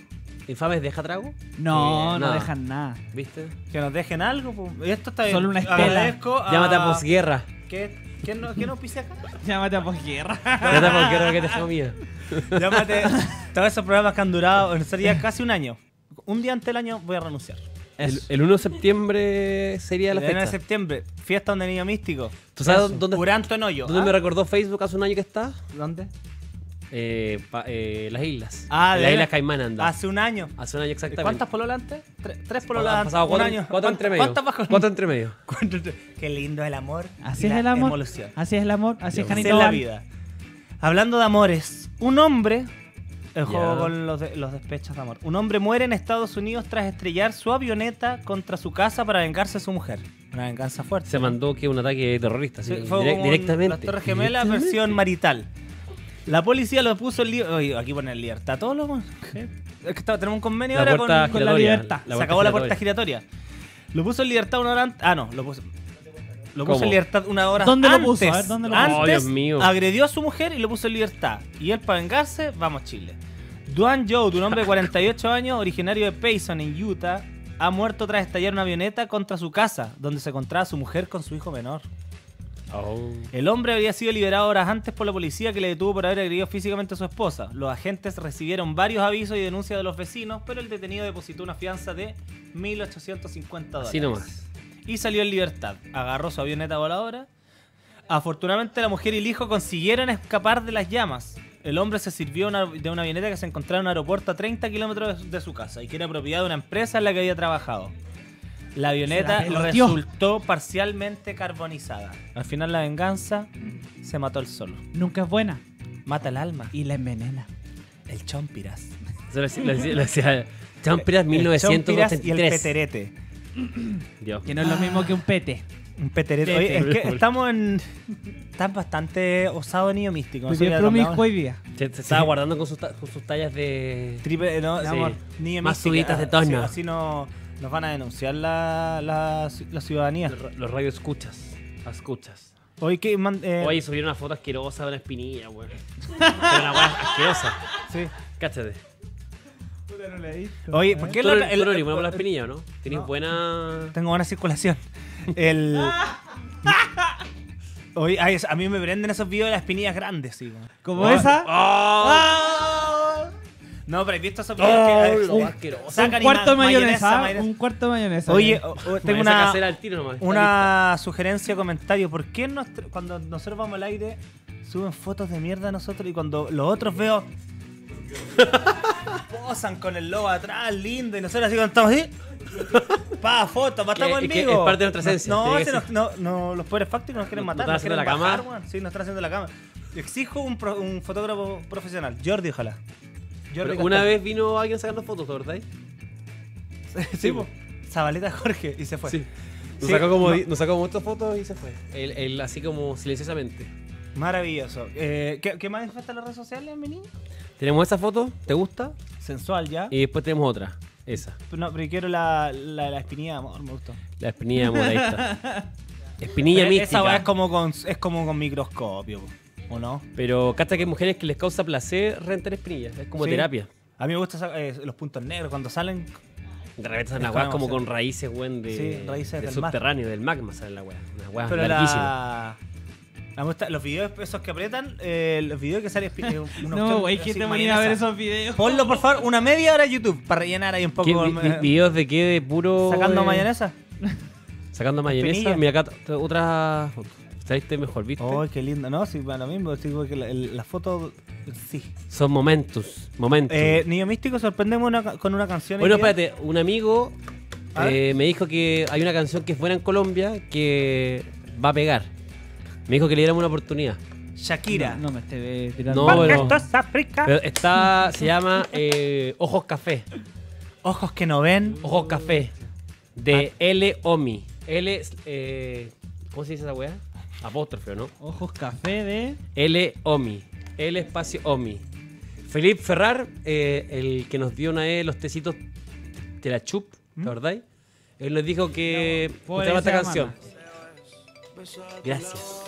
Speaker 4: ¿Infames deja trago?
Speaker 5: No, no
Speaker 4: nada.
Speaker 5: dejan nada.
Speaker 4: ¿Viste?
Speaker 3: Que nos dejen algo. Po. Y esto está bien.
Speaker 5: Solo una estela.
Speaker 3: Agradezco a...
Speaker 4: Llámate a posguerra.
Speaker 3: ¿Quién nos pise acá?
Speaker 5: Llámate a posguerra.
Speaker 4: Llámate a posguerra que te dejó mía.
Speaker 3: Llámate. Todos esos programas que han durado, sería casi un año. Un día antes del año voy a renunciar.
Speaker 4: El 1 de septiembre sería la
Speaker 3: El 1 de
Speaker 4: fecha.
Speaker 3: septiembre, fiesta donde niño místico.
Speaker 4: ¿Tú sabes dónde,
Speaker 3: Curanto en hoyo.
Speaker 4: dónde me recordó Facebook hace un año que está?
Speaker 3: ¿Dónde?
Speaker 4: Las islas.
Speaker 3: Ah,
Speaker 4: las
Speaker 3: de
Speaker 4: Islas Caimán anda.
Speaker 3: Hace un año.
Speaker 4: Hace un año exactamente.
Speaker 3: ¿Cuántas pololas antes? Tres pololas
Speaker 4: Han
Speaker 3: antes.
Speaker 4: pasado
Speaker 3: Un
Speaker 4: cuatro,
Speaker 3: año.
Speaker 4: cuatro entre medio.
Speaker 3: ¿Cuántas bajo?
Speaker 4: Cuatro entre medio.
Speaker 3: Qué lindo el amor.
Speaker 5: Así
Speaker 3: y
Speaker 5: es
Speaker 3: la
Speaker 5: el amor.
Speaker 3: Evolución.
Speaker 5: Así es el amor. Así es
Speaker 3: Así
Speaker 5: Janito
Speaker 3: es la
Speaker 5: Blanc.
Speaker 3: vida. Hablando de amores, un hombre. El juego
Speaker 4: Ya.
Speaker 3: con los despechos de amor. Un hombre muere en Estados Unidos tras estrellar su avioneta contra su casa para vengarse de su mujer. Una venganza fuerte.
Speaker 4: Se mandó que un ataque terrorista,
Speaker 3: Sí,
Speaker 4: sí,
Speaker 3: fue como
Speaker 4: directamente.
Speaker 3: las Torres Gemelas, versión marital. La policía lo puso en libertad. Oye, aquí pone en libertad. Todos los. Es que tenemos un convenio
Speaker 4: La
Speaker 3: ahora
Speaker 4: puerta
Speaker 3: con la
Speaker 4: giratoria,
Speaker 3: libertad.
Speaker 4: la
Speaker 3: Se acabó la puerta
Speaker 4: giratoria.
Speaker 3: giratoria. Lo puso en libertad una hora antes. Ah, no, lo puso. Lo puso
Speaker 4: ¿Cómo?
Speaker 3: en libertad una hora
Speaker 5: ¿Dónde
Speaker 3: antes.
Speaker 5: lo puso? A ver, ¿dónde lo puso?
Speaker 3: Antes
Speaker 4: Oh, Dios mío.
Speaker 3: agredió a su mujer y lo puso en libertad. Y él, para vengarse, vamos Chile. Duane Joe, un hombre de 48 años, originario de Payson, en Utah, ha muerto tras estallar una avioneta contra su casa, donde se encontraba su mujer con su hijo menor.
Speaker 4: Oh.
Speaker 3: El hombre había sido liberado horas antes por la policía, que le detuvo por haber agredido físicamente a su esposa. Los agentes recibieron varios avisos y denuncias de los vecinos, pero el detenido depositó una fianza de $1.850.
Speaker 4: Así nomás.
Speaker 3: Y salió en libertad. Agarró su avioneta voladora. Afortunadamente la mujer y el hijo consiguieron escapar de las llamas. El hombre se sirvió de una avioneta que se encontraba en un aeropuerto a 30 kilómetros de su casa y que era propiedad de una empresa en la que había trabajado. La avioneta
Speaker 5: Se la peloteó.
Speaker 3: resultó parcialmente carbonizada. Al final la venganza se mató él solo.
Speaker 5: Nunca es buena.
Speaker 3: Mata el alma.
Speaker 5: Y la envenena.
Speaker 3: El chompiras.
Speaker 4: Eso lo decía Champiras
Speaker 3: El chompiras y el
Speaker 4: 1983.
Speaker 3: peterete.
Speaker 4: Dios.
Speaker 5: Que no es lo mismo que un pete.
Speaker 3: Un peterete. Oye, es que estamos en... Estás bastante osado niño místico.
Speaker 5: Pues
Speaker 3: Nosotros
Speaker 5: yo
Speaker 3: ya
Speaker 5: promiscuo
Speaker 3: hablamos-
Speaker 5: hoy día.
Speaker 4: Se estaba guardando con sus tallas de...
Speaker 3: Triple, no,
Speaker 4: Sí.
Speaker 3: amor, niño
Speaker 4: Más
Speaker 3: místico.
Speaker 4: subidas de tono.
Speaker 3: Así no, nos van a denunciar la ciudadanía.
Speaker 4: Los radios escuchas. Escuchas.
Speaker 3: Oye, ¿qué
Speaker 4: Oye, subieron una foto asquerosa de una espinilla, weón. Pero una weá asquerosa.
Speaker 3: sí.
Speaker 4: Cáchate.
Speaker 3: Oye, ¿por qué
Speaker 4: ¿Tú
Speaker 3: la-
Speaker 4: no eres bueno por la espinilla, no? Tienes
Speaker 3: No.
Speaker 4: buena...
Speaker 3: Tengo buena circulación. El... Oye, ay, a mí me prenden esos videos de las espinillas grandes, sí. güey.
Speaker 5: Como esa.
Speaker 3: ¡Ah! No, pero he visto esos videos que...
Speaker 4: asqueroso.
Speaker 3: sacan
Speaker 5: Un cuarto de
Speaker 3: mayonesa.
Speaker 5: mayonesa. Un cuarto de mayonesa.
Speaker 3: Oye, tengo una...
Speaker 4: casera al tiro nomás.
Speaker 3: Una sugerencia, comentario. ¿Por qué cuando nosotros vamos al aire suben fotos de mierda a nosotros y cuando los otros veo posan con el logo atrás, lindo, y nosotros así cuando estamos así, fotos, matamos
Speaker 4: Es
Speaker 3: en
Speaker 4: que
Speaker 3: vivo.
Speaker 4: es parte de nuestra esencia,
Speaker 3: No,
Speaker 4: tiene que
Speaker 3: si no, los poderes fácticos nos quieren
Speaker 4: ¿No
Speaker 3: matar,
Speaker 4: están
Speaker 3: nos quieren
Speaker 4: haciendo la
Speaker 3: bajar,
Speaker 4: cama?
Speaker 3: weón. Sí, nos están haciendo la cama. Exijo un fotógrafo profesional. Jordi, ojalá. Jordi
Speaker 4: Una
Speaker 3: Castel.
Speaker 4: vez vino alguien sacando fotos, ¿verdad?
Speaker 3: Sí, po. Zabaleta Jorge, y se fue.
Speaker 4: Sí. Nos
Speaker 3: Sí,
Speaker 4: sacó como
Speaker 3: no.
Speaker 4: nos sacó como estas fotos y se fue. Él así como silenciosamente.
Speaker 3: Maravilloso. ¿Qué más manifestan las redes sociales, mi niño?
Speaker 4: Tenemos esa foto, ¿te gusta?
Speaker 3: Sensual ya.
Speaker 4: Y después tenemos otra, esa.
Speaker 3: No, pero quiero la espinilla de amor, me gustó.
Speaker 4: La espinilla de amor, ahí está. Espinilla mística.
Speaker 3: Esa weá es como con microscopio, ¿o no?
Speaker 4: Pero casta que hay mujeres que les causa placer rentar espinillas. Es como
Speaker 3: Sí.
Speaker 4: terapia.
Speaker 3: A mí me gustan los puntos negros cuando salen.
Speaker 4: De repente salen
Speaker 3: Es
Speaker 4: las weas
Speaker 3: como
Speaker 4: como
Speaker 3: emoción.
Speaker 4: con raíces, weón, de,
Speaker 3: Sí, raíces
Speaker 4: de
Speaker 3: del mar.
Speaker 4: subterráneo, del magma salen las weas. Unas weas
Speaker 3: Pero
Speaker 4: larguísimas.
Speaker 3: me gusta, los videos esos que apretan, los videos que salen
Speaker 5: No, güey, ¿quién te ponía a ver esos videos?
Speaker 3: Ponlo, por favor, una media hora en YouTube para rellenar ahí un poco.
Speaker 4: ¿Qué videos de qué? De puro...
Speaker 3: Sacando mayonesa.
Speaker 4: Sacando mayonesa.
Speaker 3: Espinilla.
Speaker 4: Mira acá otra foto. Saliste mejor, ¿viste?
Speaker 3: Oh, qué lindo, ¿no? Sí, para lo mismo, digo que la foto, sí.
Speaker 4: Son momentos.
Speaker 3: Niño Místico, sorprendemos con una canción.
Speaker 4: Bueno,
Speaker 3: hoy día.
Speaker 4: espérate. Un amigo
Speaker 3: A ver.
Speaker 4: me dijo que hay una canción que es buena en Colombia que va a pegar. Me dijo que le diéramos una oportunidad.
Speaker 3: Shakira.
Speaker 5: No me esté tirando.
Speaker 4: No,
Speaker 3: Porque
Speaker 4: pero-
Speaker 3: esto es África.
Speaker 4: Pero se llama Ojos Café.
Speaker 3: Ojos que no ven.
Speaker 4: Ojos Café. De L. Omi. L. ¿Cómo se dice esa weá? Apóstrofe, ¿no?
Speaker 5: Ojos café de.
Speaker 4: L. Omi. L espacio Omi. Felipe Ferrar, el que nos dio una vez los tecitos de la chup, ¿te acordáis? Él nos dijo que escuchaba esta
Speaker 5: esa
Speaker 4: canción.
Speaker 5: mano.
Speaker 4: Gracias.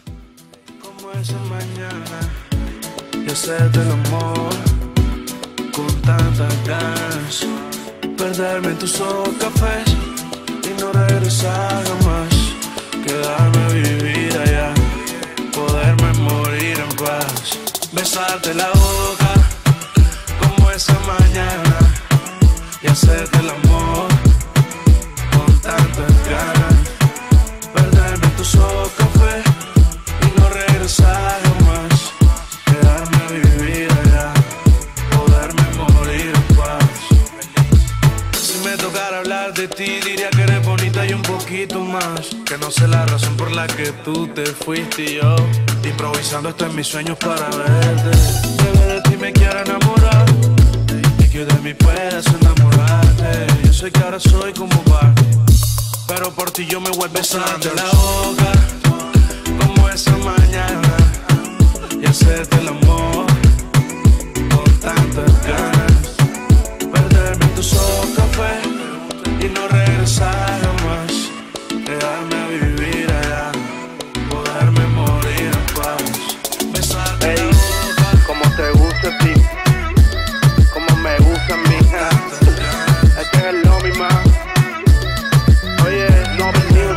Speaker 7: Como esa mañana, yo sé del amor con tantas ganas. Perderme en tus ojos cafés y no regresar jamás. Quedarme a vivir allá, poderme morir en paz. Besarte la boca como esa mañana y hacerte el amor con tantas ganas. Perderme en tus ojos café y no regresar jamás. Quedarme a vivir allá, poderme morir en paz. Si me tocara hablar de ti, diría que eres bonita y un poquito más. Que no sé la razón por la que tú te fuiste y yo improvisando esto en mis sueños para verte. Bebé, de ti me quiero enamorar y que de mí puedas enamorarte. Yo sé que ahora soy como parte, pero por ti yo me vuelvo a besarte la boca como esa mañana y hacerte el amor con tantas ganas. Perderme en tus ojos café y no regresar jamás. Quedarme a vivir allá, poderme morir en paz. Besarte la boca
Speaker 8: Como te gusta a ti, como me gusta a mí. Este es el Lomi, man. Oye, no venido.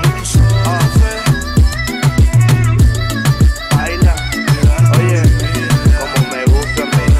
Speaker 8: Baila. Oye, como me gusta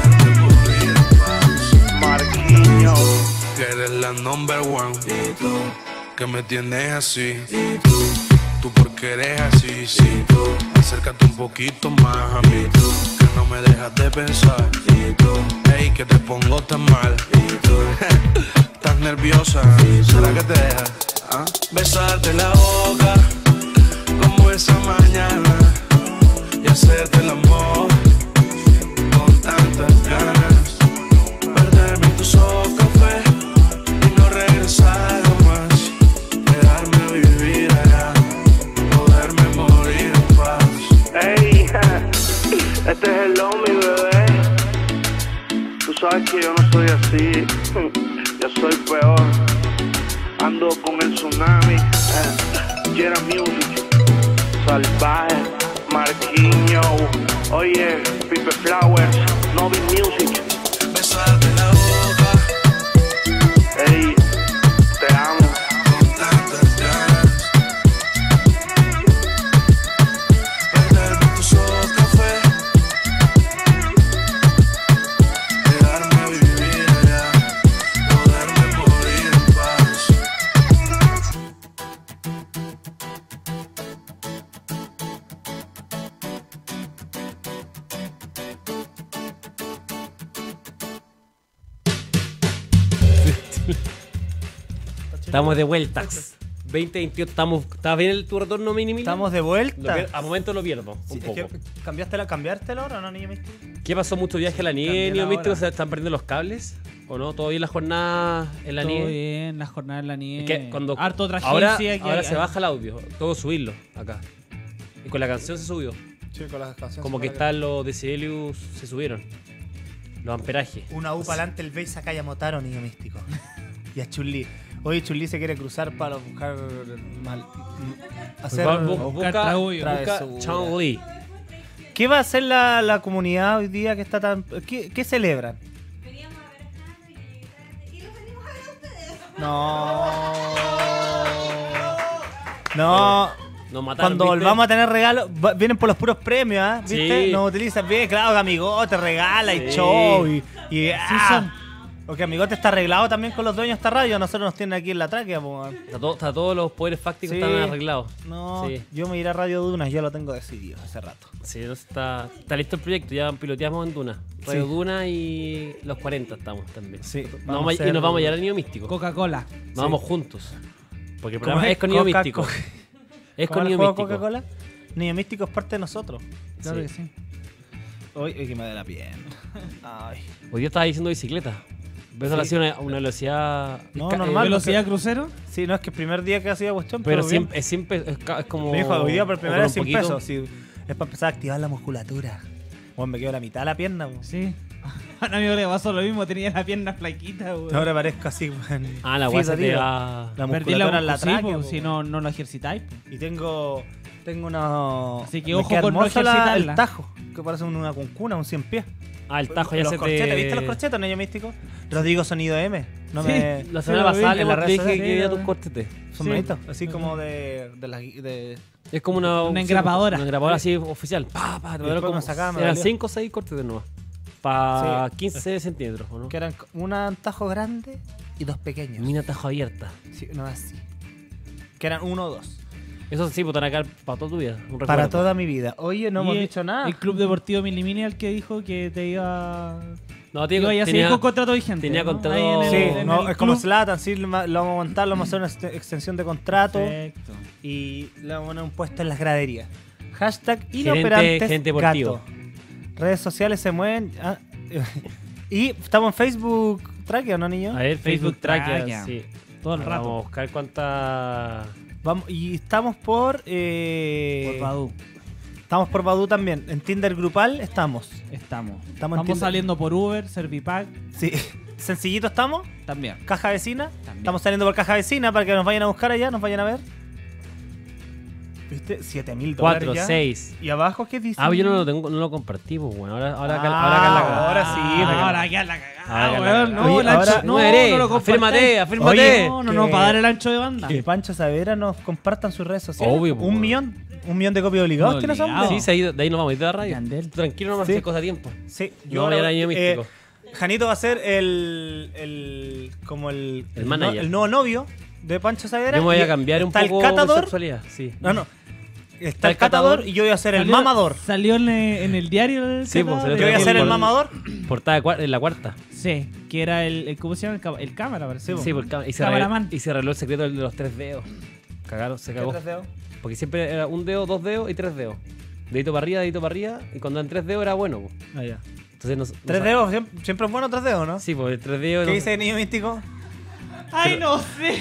Speaker 8: a mí. Marquinho.
Speaker 7: que eres la number one. Que me tienes así. Tú porque eres así, sí. Acércate un poquito más a mí. Que no me dejas de pensar. Ey, que te pongo tan mal. Estás nerviosa. ¿Será que te dejas? ¿Ah? Besarte la boca como esa mañana y hacerte el amor con tantas ganas. Perderme en tus ojos café y no regresar jamás. Quedarme a vivir allá, poderme morir en paz.
Speaker 8: Ey, este es el Lomi, bebé. Tú sabes que yo no soy así. Yo soy peor. Ando con el tsunami. Jera Music. Salvaje. Marquinho. Oye, Pipe Flowers. Novi Music.
Speaker 7: Besarte la boca
Speaker 8: Ey, te amo.
Speaker 7: con tantas ganas. Perderme en tus ojos café. Quedarme a vivir allá, poderme morir en paz.
Speaker 4: Estamos de vueltas. 2028, ¿estás bien tu retorno mínimo?
Speaker 3: Estamos de vuelta.
Speaker 4: A momento lo pierdo
Speaker 3: Sí,
Speaker 4: un
Speaker 3: es que
Speaker 4: poco.
Speaker 3: ¿Cambiaste la hora o no, niño místico?
Speaker 4: ¿Qué pasó? ¿Mucho viaje a la nieve,
Speaker 5: cambié
Speaker 4: niño
Speaker 5: la
Speaker 4: místico?
Speaker 5: hora.
Speaker 4: ¿Se están perdiendo los cables? ¿O no? ¿Todo bien la jornada en la
Speaker 5: Todo
Speaker 4: nieve?
Speaker 5: bien, la jornada en la nieve.
Speaker 4: Es que cuando
Speaker 5: Harto traje
Speaker 4: ahora,
Speaker 5: sí, aquí
Speaker 4: ahora
Speaker 5: hay-
Speaker 4: se baja el audio, todo subirlo acá. Y con la canción se subió.
Speaker 3: Sí, con las canciones.
Speaker 4: Como que están los decibelios, se subieron. Los amperajes.
Speaker 3: Una U para adelante, el Base acá ya Motaro, niño místico. Y a Chun-Li. Hoy Chun-Li se quiere cruzar para buscar hacer.
Speaker 5: buscar tragullo.
Speaker 4: busca
Speaker 3: travesura.
Speaker 4: Chun-Li.
Speaker 3: ¿Qué va a hacer la comunidad hoy día que está tan. ¿Qué celebran?
Speaker 9: Veníamos a ver a Castro y los venimos a ver a ustedes.
Speaker 3: No.
Speaker 4: Nos mataron,
Speaker 3: Cuando
Speaker 4: ¿viste?
Speaker 3: volvamos a tener regalos, vienen por los puros premios, ¿ah? ¿Viste?
Speaker 4: Sí.
Speaker 3: Nos utilizan bien, claro, Amigote regala y
Speaker 4: Sí.
Speaker 3: show y
Speaker 5: son.
Speaker 3: Porque Amigote está arreglado también con los dueños de esta radio, nosotros nos tienen aquí en la tráquea, pues.
Speaker 4: Está todos los poderes fácticos
Speaker 3: Sí.
Speaker 4: están arreglados.
Speaker 3: No,
Speaker 4: Sí.
Speaker 3: yo me iré a Radio Dunas, ya lo tengo decidido hace rato.
Speaker 4: Sí, está listo el proyecto, ya piloteamos en Duna. Radio
Speaker 3: Sí.
Speaker 4: Duna y los 40 estamos también.
Speaker 3: Sí,
Speaker 4: Nos
Speaker 3: vamos
Speaker 4: vamos
Speaker 3: a
Speaker 4: y
Speaker 3: hacer-
Speaker 4: nos vamos a llevar al Niño Místico.
Speaker 5: Coca-Cola.
Speaker 4: Nos vamos juntos. Porque el
Speaker 3: ¿Cómo
Speaker 4: programa
Speaker 3: es?
Speaker 4: es con Niño
Speaker 3: Coca-
Speaker 4: Místico.
Speaker 3: Coca-
Speaker 4: Es
Speaker 3: ¿Cómo
Speaker 4: con
Speaker 3: el
Speaker 4: Niño
Speaker 3: juego
Speaker 4: Místico.
Speaker 3: Coca-Cola? Niño Místico es parte de nosotros.
Speaker 5: Claro
Speaker 4: Sí.
Speaker 5: que sí.
Speaker 3: Hoy que me da la pierna. Ay.
Speaker 4: Hoy día estaba diciendo bicicleta. Ves a
Speaker 3: Sí.
Speaker 4: una velocidad.
Speaker 3: No,
Speaker 4: ca-
Speaker 3: normal,
Speaker 5: ¿Velocidad crucero?
Speaker 3: Sí, no es que el primer día que hacía cuestión,
Speaker 4: Pero
Speaker 3: pero bien.
Speaker 4: es como.
Speaker 3: Me dijo, hoy día por primera
Speaker 4: o
Speaker 3: vez
Speaker 4: con
Speaker 3: 100
Speaker 4: un poquito.
Speaker 3: pesos. Sí, es para empezar a activar la musculatura. Bueno, me quedo la mitad de la pierna. Pues.
Speaker 5: Sí. A un amigo le pasó lo mismo, tenía la pierna flaquita, güey.
Speaker 3: Ahora parezco así, man.
Speaker 4: Ah, la guasa te
Speaker 3: Fíjate,
Speaker 4: va.
Speaker 3: La
Speaker 5: Perdí
Speaker 3: musculatura en la
Speaker 5: sí,
Speaker 3: tráquea.
Speaker 5: pues,
Speaker 3: po.
Speaker 5: si no lo ejercitáis. po.
Speaker 3: Y tengo Tengo una.
Speaker 5: Así que
Speaker 3: me
Speaker 5: ojo
Speaker 3: queda
Speaker 5: con no
Speaker 3: hermoso
Speaker 5: ejercitarla.
Speaker 3: el tajo, que parece una cuncuna, un 100 pies.
Speaker 4: Ah, el tajo ya
Speaker 3: los
Speaker 4: se
Speaker 3: corchetes,
Speaker 4: te...
Speaker 3: ¿viste los corchetes, Niño Místico? Rodrigo Sonido M. No
Speaker 5: Sí.
Speaker 3: me.
Speaker 4: La
Speaker 5: Sí,
Speaker 4: semana
Speaker 5: lo vi
Speaker 4: pasada
Speaker 3: en la
Speaker 4: le
Speaker 3: red
Speaker 4: dije
Speaker 3: social.
Speaker 4: que quería tus corchetes.
Speaker 3: Son
Speaker 5: Sí.
Speaker 3: bonitos, así como de
Speaker 4: Es como
Speaker 5: Una engrapadora.
Speaker 4: Una engrapadora así oficial. Pa, pa, te
Speaker 3: después
Speaker 4: como,
Speaker 3: me sacaba, me
Speaker 4: eran
Speaker 3: dolía.
Speaker 4: 5 o 6 cortes de nuevo. Para
Speaker 3: Sí.
Speaker 4: 15 centímetros, ¿o no?
Speaker 3: que eran un tajo grande y dos pequeños.
Speaker 4: Mina tajo abierta.
Speaker 3: Sí, no así. Que eran 1 o 2.
Speaker 4: Eso sí, pues te van a quedar para toda tu vida. Un
Speaker 3: Para
Speaker 4: recuerdo.
Speaker 3: toda mi vida. Oye, no
Speaker 5: Y
Speaker 3: hemos dicho nada.
Speaker 5: El Club Deportivo Milimini el que dijo que te iba...
Speaker 4: No, tío,
Speaker 5: Iba a seguir con contrato vigente.
Speaker 4: tenía
Speaker 5: ¿no?
Speaker 4: contrato-
Speaker 5: Ahí en el-
Speaker 3: Sí,
Speaker 5: en
Speaker 3: no,
Speaker 5: el
Speaker 3: es como
Speaker 5: club.
Speaker 3: Zlatan, sí, lo vamos a montar, lo vamos a hacer una extensión de contrato
Speaker 5: Perfecto.
Speaker 3: y le vamos a poner un puesto en las graderías. Hashtag
Speaker 4: Gerente
Speaker 3: inoperantes
Speaker 4: deportivo.
Speaker 3: gato. Redes sociales se mueven. Y estamos en Facebook Tracker, ¿no, niño?
Speaker 4: A ver, Facebook
Speaker 5: Facebook
Speaker 4: Tracker,
Speaker 5: Tracker.
Speaker 4: sí.
Speaker 5: Todo el
Speaker 4: Vamos a
Speaker 5: rato.
Speaker 4: buscar cuántas...
Speaker 3: Vamos, y estamos por...
Speaker 5: Por Badoo.
Speaker 3: Estamos por Badoo también. En Tinder grupal estamos.
Speaker 5: Estamos.
Speaker 3: en
Speaker 5: Estamos
Speaker 3: Tinder.
Speaker 5: saliendo por Uber, Servipack,
Speaker 3: Sí. Sencillito estamos.
Speaker 5: también.
Speaker 3: Caja vecina.
Speaker 5: También.
Speaker 3: Estamos saliendo por caja vecina para que nos vayan a buscar allá, nos vayan a ver. ¿Viste? $7,000
Speaker 4: 4,
Speaker 3: ya.
Speaker 4: 6.
Speaker 3: ¿Y abajo qué dice?
Speaker 4: Ah, yo no lo tengo, no lo compartí, pues, bueno. Ahora acá
Speaker 3: ahora sí,
Speaker 5: Ahora ya la cagada,
Speaker 4: Ahora
Speaker 5: weón.
Speaker 4: la-
Speaker 5: No,
Speaker 3: Oye,
Speaker 5: el ancho-
Speaker 3: ahora-
Speaker 5: no,
Speaker 4: eres,
Speaker 5: no lo
Speaker 4: afírmate,
Speaker 5: compartáis.
Speaker 4: afírmate.
Speaker 3: Oye,
Speaker 5: No, no,
Speaker 3: que-
Speaker 5: no, para dar el ancho de banda.
Speaker 3: Que Pancho Savera nos compartan sus redes sociales.
Speaker 4: Obvio, pues,
Speaker 3: 1 millón. 1 millón de copias obligados. ¿Quiénes son?
Speaker 5: Obligado.
Speaker 4: Sí, se ha ido, de ahí nos vamos a ir de la radio.
Speaker 5: Yandel.
Speaker 4: Tranquilo, no me
Speaker 3: Sí.
Speaker 4: haces cosas a tiempo.
Speaker 3: Sí.
Speaker 4: No, mañana Niño Místico.
Speaker 3: Janito va a ser como el
Speaker 4: manager.
Speaker 3: el nuevo novio de Pancho Savera.
Speaker 4: Yo me voy
Speaker 3: y
Speaker 4: a cambiar un
Speaker 3: está
Speaker 4: poco
Speaker 3: el
Speaker 4: de
Speaker 3: catador.
Speaker 4: sexualidad, sí.
Speaker 3: No. Está el catador y yo voy a ser el mamador.
Speaker 5: Salió en el diario el
Speaker 4: Sí, pues,
Speaker 5: catador.
Speaker 4: salió
Speaker 3: Yo voy a
Speaker 4: Sí,
Speaker 3: ser el
Speaker 4: por-
Speaker 3: mamador.
Speaker 4: Portada en la cuarta.
Speaker 5: Sí, que era ¿cómo se llama? El cámara, parece.
Speaker 4: Sí, por y
Speaker 5: Cameraman.
Speaker 4: y se reveló el secreto de los 3 dedos. Cagaron, se cagó. Porque siempre era 1 dedo, 2 dedos y 3 dedos. Dedito para arriba, y cuando eran 3 dedos era bueno. Po.
Speaker 3: Ah, ya.
Speaker 4: Entonces no,
Speaker 3: 3 dedos, siempre es bueno 3 dedos, ¿no?
Speaker 4: Sí, pues 3 dedos.
Speaker 3: ¿Qué
Speaker 4: no-
Speaker 3: dice Niño Místico?
Speaker 5: ¡Ay, no sé!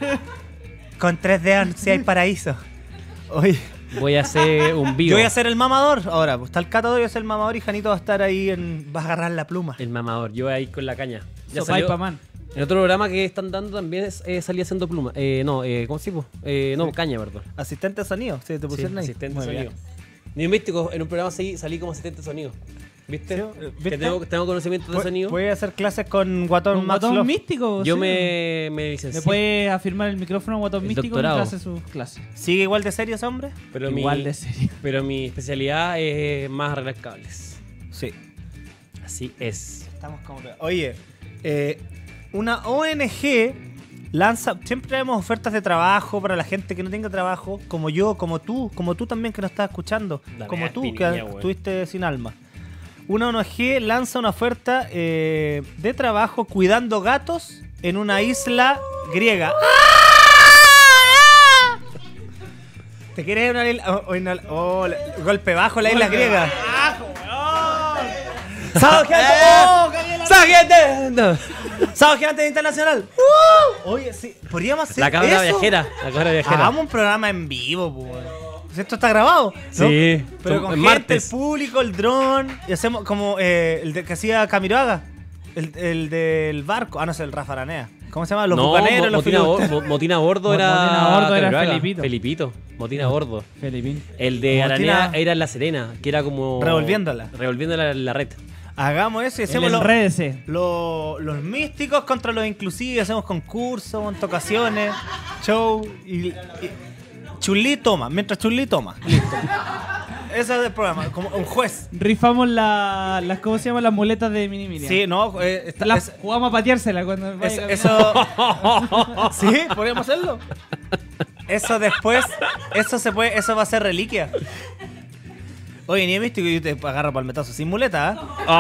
Speaker 3: Con 3 dedos si hay paraíso. Oye,
Speaker 4: Voy a hacer un vivo.
Speaker 3: yo voy a ser el mamador. Ahora, pues está el catador, yo voy a ser el mamador y Janito va a estar ahí va a agarrar la pluma.
Speaker 4: El mamador. Yo voy a ir con la caña. Ya
Speaker 5: Sopa y
Speaker 4: salió.
Speaker 5: Pamán.
Speaker 4: En otro programa que están dando también salí haciendo pluma. ¿Cómo se dice? No, caña, perdón.
Speaker 3: Asistente de sonido, sí, te pusieron ahí.
Speaker 4: asistente de
Speaker 3: Muy
Speaker 4: sonido.
Speaker 3: bien.
Speaker 4: Niño Místico, en un programa salí como asistente de sonido. ¿Viste?
Speaker 3: Sí, ¿viste?
Speaker 4: Que tengo conocimiento de sonido.
Speaker 3: Voy a hacer clases con Guatón
Speaker 5: Un
Speaker 3: Max
Speaker 5: guatón
Speaker 3: Love.
Speaker 5: místico.
Speaker 4: Yo
Speaker 5: sí.
Speaker 4: me
Speaker 5: Le
Speaker 4: licencié.
Speaker 5: puede afirmar el micrófono a guatón
Speaker 4: El
Speaker 5: místico
Speaker 4: doctorado.
Speaker 5: mientras hace sus clases.
Speaker 3: ¿Sigue igual de serio ese hombre?
Speaker 4: Pero
Speaker 5: Igual de serio.
Speaker 4: Pero mi especialidad es más arreglar cables.
Speaker 3: Sí.
Speaker 4: Así es.
Speaker 3: Estamos como... Oye, una ONG lanza... Siempre traemos ofertas de trabajo para la gente que no tenga trabajo, como yo, como tú también que nos estás escuchando,
Speaker 4: La
Speaker 3: como
Speaker 4: mea
Speaker 3: tú que
Speaker 4: espinilla, weón.
Speaker 3: estuviste sin alma. Una ONG lanza una oferta de trabajo cuidando gatos en una isla griega. ¿Te quieres una isla? Golpe bajo en la isla griega. ¡Sábado gigante! ¡Sábado gigante! ¡Sábado gigante internacional! Oye, sí, podríamos hacer
Speaker 4: La cabra
Speaker 3: eso.
Speaker 4: viajera. La cabra viajera.
Speaker 3: Hagamos un programa en vivo, pues. Esto está grabado, ¿no?
Speaker 4: Sí,
Speaker 3: Pero
Speaker 4: como
Speaker 3: con
Speaker 4: en
Speaker 3: gente,
Speaker 4: martes.
Speaker 3: el público, el dron. Y hacemos como el que hacía Camiroaga. El del barco. Ah, no sé, el Rafa Aranea. ¿Cómo se llama? Los bucaneros, los filibusteros.
Speaker 4: Motina a bordo era.
Speaker 5: Motina a bordo era
Speaker 4: Cabrera.
Speaker 5: Felipito.
Speaker 4: Felipito. Motina a bordo.
Speaker 5: Felipín.
Speaker 4: El de
Speaker 3: Motina-
Speaker 4: Aranea era en La Serena, que era como.
Speaker 3: Revolviéndola.
Speaker 4: Revolviéndola la red.
Speaker 3: Hagamos eso y
Speaker 5: El
Speaker 3: hacemos
Speaker 5: enrédese.
Speaker 3: los místicos contra los inclusivos. Hacemos concursos, montocaciones, show. Y Chulí toma. Mientras Chulí toma. Listo. Ese es el programa. Como un juez.
Speaker 5: Rifamos las ¿cómo se llaman? Las muletas de Mini Miriam.
Speaker 3: Sí, no.
Speaker 5: Jugamos a pateársela cuando vaya
Speaker 3: Eso. Sí, podríamos hacerlo. Eso después. Eso va a ser reliquia. Oye, ni he visto que yo te agarro palmetazo sin muleta,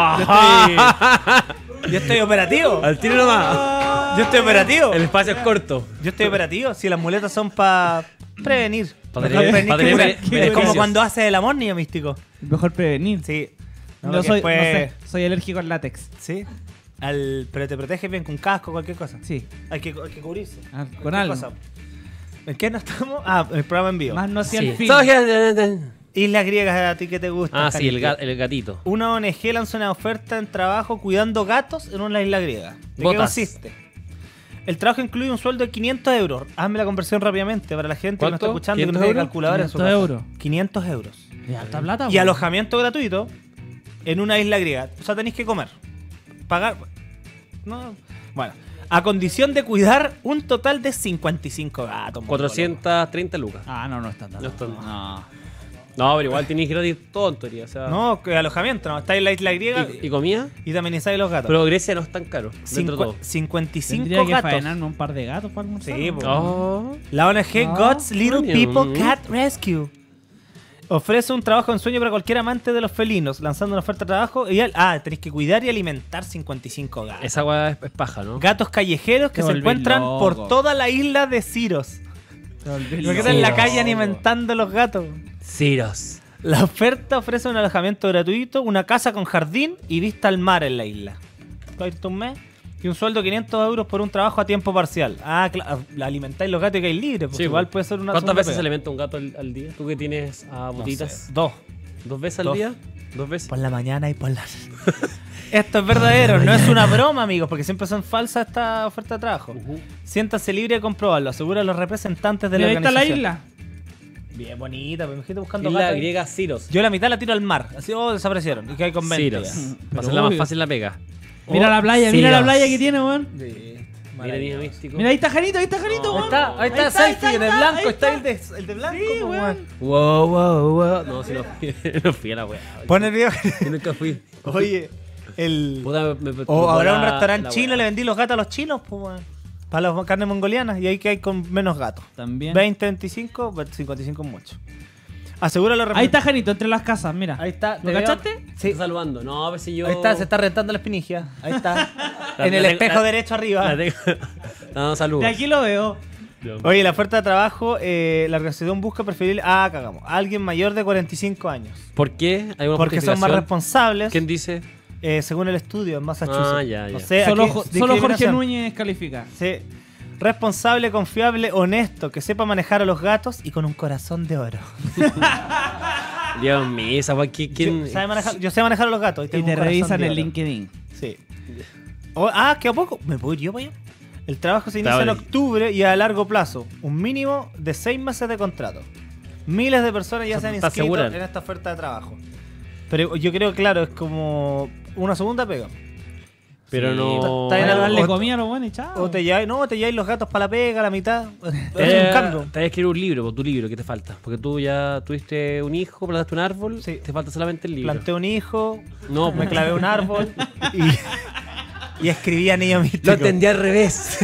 Speaker 3: Yo estoy operativo.
Speaker 4: Al tiro nomás.
Speaker 3: Yo estoy operativo.
Speaker 4: El espacio es corto.
Speaker 3: Yo estoy operativo. Si las muletas son para prevenir.
Speaker 4: Pa'
Speaker 3: Mejor
Speaker 4: tener-
Speaker 3: prevenir
Speaker 4: pa'
Speaker 3: que
Speaker 4: tener
Speaker 3: curar.
Speaker 4: beneficios.
Speaker 3: Es como cuando haces el amor, niño místico.
Speaker 5: Mejor prevenir.
Speaker 3: Sí.
Speaker 5: No,
Speaker 3: porque
Speaker 5: soy,
Speaker 3: después-
Speaker 5: no sé, soy alérgico al látex.
Speaker 3: Sí. Pero te proteges bien con casco, cualquier cosa.
Speaker 5: Sí.
Speaker 3: Hay que cubrirse.
Speaker 5: Ah, con
Speaker 3: Cualquier
Speaker 5: algo.
Speaker 3: cosa. ¿En qué no estamos? Ah, el programa en vivo.
Speaker 5: Más no hacia
Speaker 4: Sí.
Speaker 5: el fin.
Speaker 3: Islas griegas a ti que te gusta.
Speaker 4: Ah, sí, el gatito.
Speaker 3: Una ONG lanzó una oferta en trabajo cuidando gatos en una isla griega. ¿De qué
Speaker 4: Botas.
Speaker 3: consiste? El trabajo incluye un sueldo de 500 euros. Hazme la conversión rápidamente para la gente que no está
Speaker 4: ¿Cuánto?
Speaker 3: escuchando y que no
Speaker 4: 500
Speaker 3: tiene
Speaker 4: euros?
Speaker 3: calculadora en su
Speaker 5: 500
Speaker 3: casa.
Speaker 5: euros.
Speaker 3: 500 euros.
Speaker 5: De alta plata,
Speaker 3: Y
Speaker 5: weón.
Speaker 3: alojamiento gratuito en una isla griega. O sea, tenéis que comer. Pagar. No. Bueno. A condición de cuidar un total de 55 gatos.
Speaker 4: 430 lucas.
Speaker 5: Ah, no está tan.
Speaker 4: No está-
Speaker 5: No.
Speaker 4: No, pero igual tenéis gratis todo en teoría. O sea,
Speaker 3: No, que alojamiento, no. Está en la isla griega
Speaker 4: ¿Y comida?
Speaker 3: y también inizáis los gatos.
Speaker 4: Pero Grecia no es tan caro. Dentro de todo.
Speaker 3: 55
Speaker 5: Tendría que
Speaker 3: gatos.
Speaker 5: faenarme un par de gatos para almorzar.
Speaker 3: Sí,
Speaker 5: ¿no?
Speaker 3: po.
Speaker 4: Oh.
Speaker 3: La ONG
Speaker 5: Ah,
Speaker 3: God's Little
Speaker 4: premium.
Speaker 3: People Cat Rescue ofrece un trabajo en sueño para cualquier amante de los felinos, lanzando una oferta de trabajo. Y tenéis que cuidar y alimentar 55 gatos.
Speaker 4: Esa weá es paja, ¿no?
Speaker 3: Gatos callejeros que
Speaker 5: Te
Speaker 3: se
Speaker 5: volví
Speaker 3: encuentran
Speaker 5: loco.
Speaker 3: por toda la isla de Ciros. Imagínate en la calle alimentando los gatos.
Speaker 4: Ciros.
Speaker 3: La oferta ofrece un alojamiento gratuito, una casa con jardín y vista al mar en la isla. ¿Puedes irte un mes? Y un sueldo de 500 euros por un trabajo a tiempo parcial. Ah, claro, alimentáis los gatos y que hay libre, porque
Speaker 4: Sí,
Speaker 3: igual
Speaker 4: po.
Speaker 3: puede ser una
Speaker 4: ¿Cuántas
Speaker 3: segunda
Speaker 4: veces se
Speaker 3: pega.
Speaker 4: alimenta un gato al día? ¿Tú que tienes a
Speaker 3: No
Speaker 4: botitas?
Speaker 3: sé, dos.
Speaker 4: ¿2 veces al
Speaker 3: Dos.
Speaker 4: día? ¿2 veces?
Speaker 3: Por la mañana y por la... Esto es verdadero, no es una broma, amigos, porque siempre son falsas estas ofertas de trabajo. Siéntanse libre de comprobarlo, aseguran los representantes de la
Speaker 5: Mira, ahí está la
Speaker 3: organización.
Speaker 5: isla.
Speaker 3: Bien bonita, pero imagínate buscando
Speaker 4: Isla
Speaker 3: gatos.
Speaker 4: griega Ciros.
Speaker 3: Yo la mitad la tiro al mar, así desaparecieron. Y que hay con 20.
Speaker 4: Ciros.
Speaker 5: Pero
Speaker 4: Va a ser la más
Speaker 5: obvio.
Speaker 4: fácil la pega.
Speaker 5: Mira la playa, mira la
Speaker 4: Ciros.
Speaker 5: playa que tiene, weón.
Speaker 4: Mira, niño místico.
Speaker 5: Mira, ahí está Janito,
Speaker 3: Ahí
Speaker 5: weón.
Speaker 3: está
Speaker 5: Ahí
Speaker 3: selfie, de blanco,
Speaker 5: ahí
Speaker 3: está el de blanco.
Speaker 5: Sí,
Speaker 3: po,
Speaker 5: weón.
Speaker 4: Wow, wow, wow. No, si no fui, no fui a la weá.
Speaker 3: Pon el video.
Speaker 4: Yo nunca fui.
Speaker 3: Oye, el...
Speaker 4: Puta,
Speaker 3: O habrá un
Speaker 4: la-
Speaker 3: restaurante
Speaker 4: la
Speaker 3: chino,
Speaker 4: weá.
Speaker 3: le vendí los gatos a los chinos, pues, weón. Para las carnes mongolianas, y ahí que hay con menos gatos.
Speaker 5: También.
Speaker 3: 20, 25, 55 es mucho. Asegura los
Speaker 5: Ahí está Janito, entre las casas, mira.
Speaker 3: Ahí está.
Speaker 5: ¿Lo
Speaker 3: ¿te veo?
Speaker 5: cachaste?
Speaker 3: Sí.
Speaker 4: Está saludando. No, a ver si yo.
Speaker 3: Ahí está, se está rentando la espinigia. Ahí está.
Speaker 4: La-
Speaker 3: en el
Speaker 4: la-
Speaker 3: espejo
Speaker 4: la-
Speaker 3: derecho arriba.
Speaker 4: La tengo- No, saludos.
Speaker 5: De aquí lo veo.
Speaker 3: Oye, la oferta de trabajo, la organización busca preferible. Ah, cagamos. A alguien mayor de 45 años.
Speaker 4: ¿Por qué? ¿Hay una
Speaker 3: Porque son más
Speaker 4: justificación?
Speaker 3: responsables.
Speaker 4: ¿Quién dice?
Speaker 3: Según el estudio en Massachusetts.
Speaker 4: Ah, ya, ya.
Speaker 3: No sé,
Speaker 5: Solo,
Speaker 3: aquí,
Speaker 5: solo Jorge
Speaker 3: discriminación.
Speaker 5: Núñez califica.
Speaker 3: Sí. Responsable, confiable, honesto, que sepa manejar a los gatos y con un corazón de oro.
Speaker 4: Dios mío, esa weá, ¿quién?
Speaker 3: Yo sé manejar a los gatos.
Speaker 5: Y
Speaker 3: tengo
Speaker 5: te
Speaker 3: un corazón
Speaker 5: revisan
Speaker 3: de
Speaker 5: el
Speaker 3: oro.
Speaker 5: LinkedIn.
Speaker 3: Sí. ¿qué a poco? ¿Me puedo ir yo para allá? El trabajo se inicia en
Speaker 4: Dale.
Speaker 3: octubre y a largo plazo. Un mínimo de 6 meses de contrato. Miles de personas ya se han
Speaker 4: ¿Te
Speaker 3: inscrito
Speaker 4: aseguran?
Speaker 3: en esta oferta de trabajo. Pero yo creo, claro, es como una segunda pega.
Speaker 4: Pero
Speaker 3: Sí,
Speaker 4: no.
Speaker 3: está bien
Speaker 5: Para darle
Speaker 3: o-
Speaker 5: comida a los buenos y chao.
Speaker 3: O te lleváis los gatos para la pega, la mitad.
Speaker 4: Te
Speaker 3: Es un cambio.
Speaker 4: vas a escribir un libro, tu libro, ¿qué te falta? Porque tú ya tuviste un hijo, plantaste un árbol,
Speaker 3: Sí.
Speaker 4: te falta solamente el libro.
Speaker 3: Planté un hijo,
Speaker 4: No,
Speaker 3: me
Speaker 4: pues.
Speaker 3: clavé un árbol y escribí Anillo Místico.
Speaker 4: Lo entendí al revés.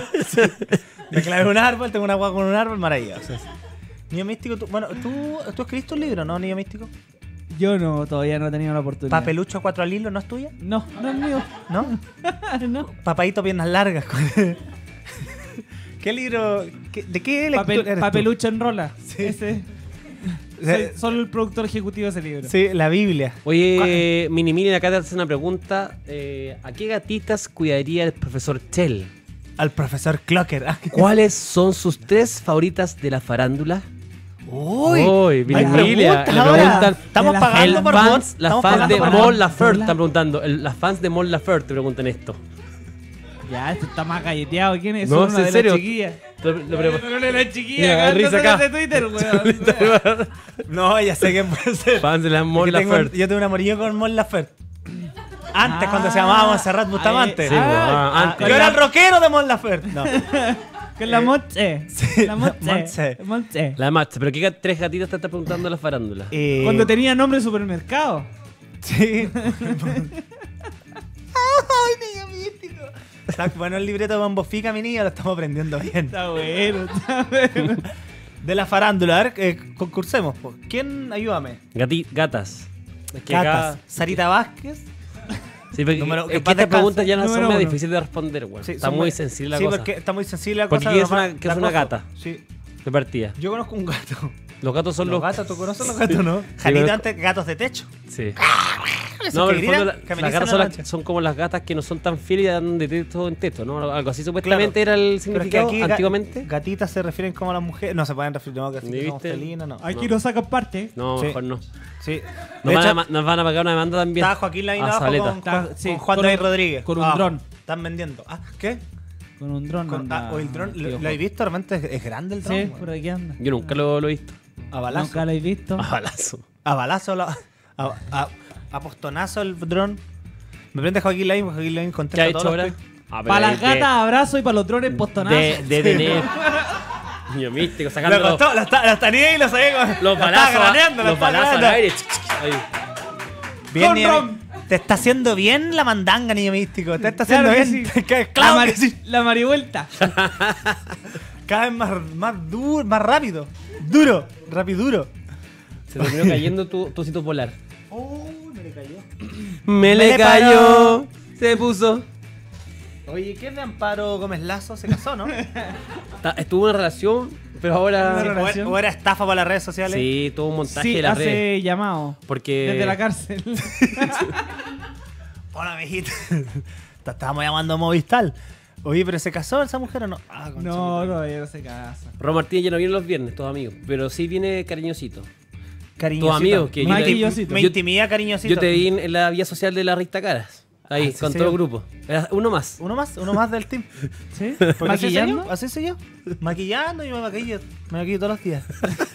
Speaker 3: Me clavé un árbol, tengo una agua con un árbol, maravilloso. Niño Místico, ¿tú escribiste un libro, no, Niño Místico?
Speaker 5: Yo no, todavía no he tenido la oportunidad.
Speaker 3: Papelucho 4 al hilo, ¿no es tuya?
Speaker 5: No, no es mío.
Speaker 3: ¿No?
Speaker 5: no.
Speaker 3: Papadito piernas largas. ¿Qué libro? ¿De qué lectura eres tú?
Speaker 5: Papelucho en rola.
Speaker 3: Sí.
Speaker 5: Ese.
Speaker 3: Eh,
Speaker 5: Soy solo el productor ejecutivo de ese libro.
Speaker 3: Sí, la Biblia.
Speaker 4: Oye, Mini Mini, acá te hace una pregunta. ¿A qué gatitas cuidaría el profesor Chell?
Speaker 3: Al profesor Clocker.
Speaker 4: ¿Cuáles son sus 3 favoritas de la farándula?
Speaker 3: Uy,
Speaker 4: Uy, Mini
Speaker 3: hay
Speaker 4: Mini,
Speaker 3: preguntas
Speaker 4: le
Speaker 3: ahora.
Speaker 4: preguntan.
Speaker 3: Estamos
Speaker 5: de la-
Speaker 3: pagando
Speaker 4: El
Speaker 3: por
Speaker 4: fans,
Speaker 3: voz.
Speaker 4: las
Speaker 3: Estamos
Speaker 4: fans
Speaker 3: pagando
Speaker 4: de
Speaker 3: por
Speaker 4: Mon
Speaker 3: voz.
Speaker 4: Laferte están preguntando. Las fans de Mon Laferte te preguntan esto.
Speaker 5: Ya, esto está más galleteado. ¿Quién es?
Speaker 4: No,
Speaker 5: Una
Speaker 4: ¿en
Speaker 5: de
Speaker 4: serio?
Speaker 5: las chiquillas.
Speaker 4: Lo
Speaker 5: de las chiquillas.
Speaker 4: Mira,
Speaker 5: acá,
Speaker 4: risa
Speaker 5: entonces
Speaker 4: acá.
Speaker 5: de Twitter, weón.
Speaker 3: No, ya sé quién puede ser.
Speaker 4: Fans de la Mon
Speaker 3: Yo tengo,
Speaker 4: Laferte.
Speaker 3: yo tengo un amorillo con Mon Laferte. Antes, cuando se llamaba Montserrat Bustamante.
Speaker 4: Sí, antes.
Speaker 3: Yo era el rockero de Mon Laferte. No.
Speaker 5: Con la Montse. La
Speaker 3: Montse.
Speaker 5: Montse. Montse.
Speaker 4: La macha, pero ¿qué 3 gatitas te está preguntando la farándula?
Speaker 5: Cuando tenía nombre de supermercado.
Speaker 3: Sí. Ay, niño místico. Está bueno el libreto de Bombo Fica, mi niño, lo estamos aprendiendo bien.
Speaker 5: Está bueno, está bueno.
Speaker 3: De la farándula, a ver, concursemos. Po. ¿Quién? Ayúdame.
Speaker 4: Gatas. Es que
Speaker 3: Gatas.
Speaker 4: acá-
Speaker 3: Sarita Vázquez.
Speaker 4: Sí, porque
Speaker 3: Número-
Speaker 4: es
Speaker 3: que
Speaker 4: que
Speaker 3: paz
Speaker 4: estas
Speaker 3: descanse.
Speaker 4: preguntas ya no son
Speaker 5: Número
Speaker 4: muy
Speaker 5: uno.
Speaker 4: difíciles de responder, güey.
Speaker 3: Sí,
Speaker 4: Está
Speaker 3: son
Speaker 4: muy sensible la
Speaker 3: sí,
Speaker 4: cosa.
Speaker 3: porque está muy sensible la
Speaker 4: Porque
Speaker 3: cosa.
Speaker 4: ¿qué es
Speaker 3: la-
Speaker 4: una- qué
Speaker 3: la
Speaker 4: es una
Speaker 3: cosa.
Speaker 4: gata?
Speaker 3: Sí.
Speaker 4: De partida.
Speaker 3: Yo conozco un gato.
Speaker 4: Los gatos son
Speaker 3: Los
Speaker 4: los.
Speaker 3: gatos, ¿tú conoces los gatos, no? Janita
Speaker 4: conozco.
Speaker 3: antes, gatos de techo.
Speaker 4: Sí.
Speaker 3: Esos
Speaker 4: No,
Speaker 3: que
Speaker 4: pero en el
Speaker 3: gritan,
Speaker 4: fondo
Speaker 3: que
Speaker 4: las
Speaker 3: amenizan
Speaker 4: gatas
Speaker 3: la
Speaker 4: son,
Speaker 3: noche.
Speaker 4: son como las gatas que no son tan fieles y dan de teto en teto, ¿no? Algo así supuestamente
Speaker 3: Claro.
Speaker 4: era el
Speaker 3: Pero es que
Speaker 4: significado
Speaker 3: aquí
Speaker 4: antiguamente.
Speaker 3: gatitas se refieren como a las mujeres. No se pueden referir, no, que
Speaker 4: ¿Ni
Speaker 3: somos
Speaker 4: viste?
Speaker 3: felinas, no.
Speaker 5: Aquí no sacan parte.
Speaker 4: No,
Speaker 3: Sí.
Speaker 4: mejor no.
Speaker 3: Sí. De
Speaker 4: Nos van,
Speaker 3: hecho,
Speaker 4: nos van a pagar una demanda también.
Speaker 3: está Joaquín Lavín
Speaker 4: a
Speaker 3: abajo
Speaker 4: Saleta.
Speaker 3: con
Speaker 5: Está- sí,
Speaker 3: con Juan
Speaker 5: con
Speaker 3: David
Speaker 5: un-
Speaker 3: Rodríguez.
Speaker 5: con un
Speaker 3: Abajo.
Speaker 5: dron.
Speaker 3: Están vendiendo. ¿Qué?
Speaker 5: Con un dron. anda,
Speaker 3: O el dron,
Speaker 5: tío
Speaker 3: ¿lo
Speaker 5: Jorge.
Speaker 3: habéis visto? Realmente es grande el dron.
Speaker 5: Sí,
Speaker 3: weón.
Speaker 5: por aquí anda.
Speaker 4: Yo nunca lo he visto.
Speaker 3: A balazo.
Speaker 5: Nunca lo habéis visto.
Speaker 4: A balazo.
Speaker 3: A balazo, a postonazo el dron. Me prende Joaquín Lavín, contesta
Speaker 4: ¿Qué ha hecho
Speaker 3: todos los
Speaker 4: ahora?
Speaker 3: tweets.
Speaker 4: Ah, pero
Speaker 5: Para las
Speaker 4: de-
Speaker 5: gatas, abrazo y para los drones, postonazos.
Speaker 4: de tener. Niño místico, sacando
Speaker 3: Lo costó, las tenía y lo sabía con...
Speaker 4: los
Speaker 3: la
Speaker 4: balazos,
Speaker 3: estaba graneando, la
Speaker 4: los
Speaker 3: estaba
Speaker 4: balazos al
Speaker 3: graneando.
Speaker 4: aire. Ahí.
Speaker 3: Bien,
Speaker 5: Con
Speaker 3: niño,
Speaker 5: ron.
Speaker 3: te está haciendo bien la mandanga, niño místico. Te está haciendo
Speaker 5: Claro que
Speaker 3: bien.
Speaker 5: sí.
Speaker 3: Claro que sí.
Speaker 5: La marivuelta.
Speaker 3: Cada vez más duro, más rápido. Duro, rapiduro.
Speaker 4: Se terminó cayendo tu osito polar.
Speaker 3: Oh, me le cayó.
Speaker 4: Me
Speaker 3: le
Speaker 4: le cayó. Se puso.
Speaker 3: Oye, ¿qué es de Amparo Gómez Lazo? Se casó, ¿no?
Speaker 4: Estuvo en una relación, pero ahora.
Speaker 5: Una
Speaker 3: O
Speaker 5: relación.
Speaker 3: o era estafa para las redes sociales.
Speaker 4: Sí, tuvo un montaje
Speaker 5: Sí,
Speaker 4: de las
Speaker 5: hace
Speaker 4: redes.
Speaker 5: llamado.
Speaker 4: Porque.
Speaker 5: Desde la cárcel.
Speaker 3: Hola, mijita. Te estábamos llamando a Movistar. Oye, ¿pero se casó esa mujer o no? Ah, concha
Speaker 5: No,
Speaker 3: mi madre.
Speaker 5: todavía no se casa.
Speaker 4: Ro Martínez ya no viene los viernes, todos amigos. Pero sí viene cariñosito.
Speaker 3: Cariñosito.
Speaker 4: Tus amigos que yo te-
Speaker 5: Maquillosito.
Speaker 3: Me intimida cariñosito.
Speaker 4: Yo te vi en la vía social de la Rista Caras. Ahí,
Speaker 3: ¿sí,
Speaker 4: con
Speaker 3: sí?
Speaker 4: todo el grupo. Era uno más.
Speaker 3: Uno más del team.
Speaker 5: ¿Sí?
Speaker 3: Porque así soy yo,
Speaker 5: ¿Maquillando?
Speaker 3: así soy yo. Maquillando y me maquillo todos los días.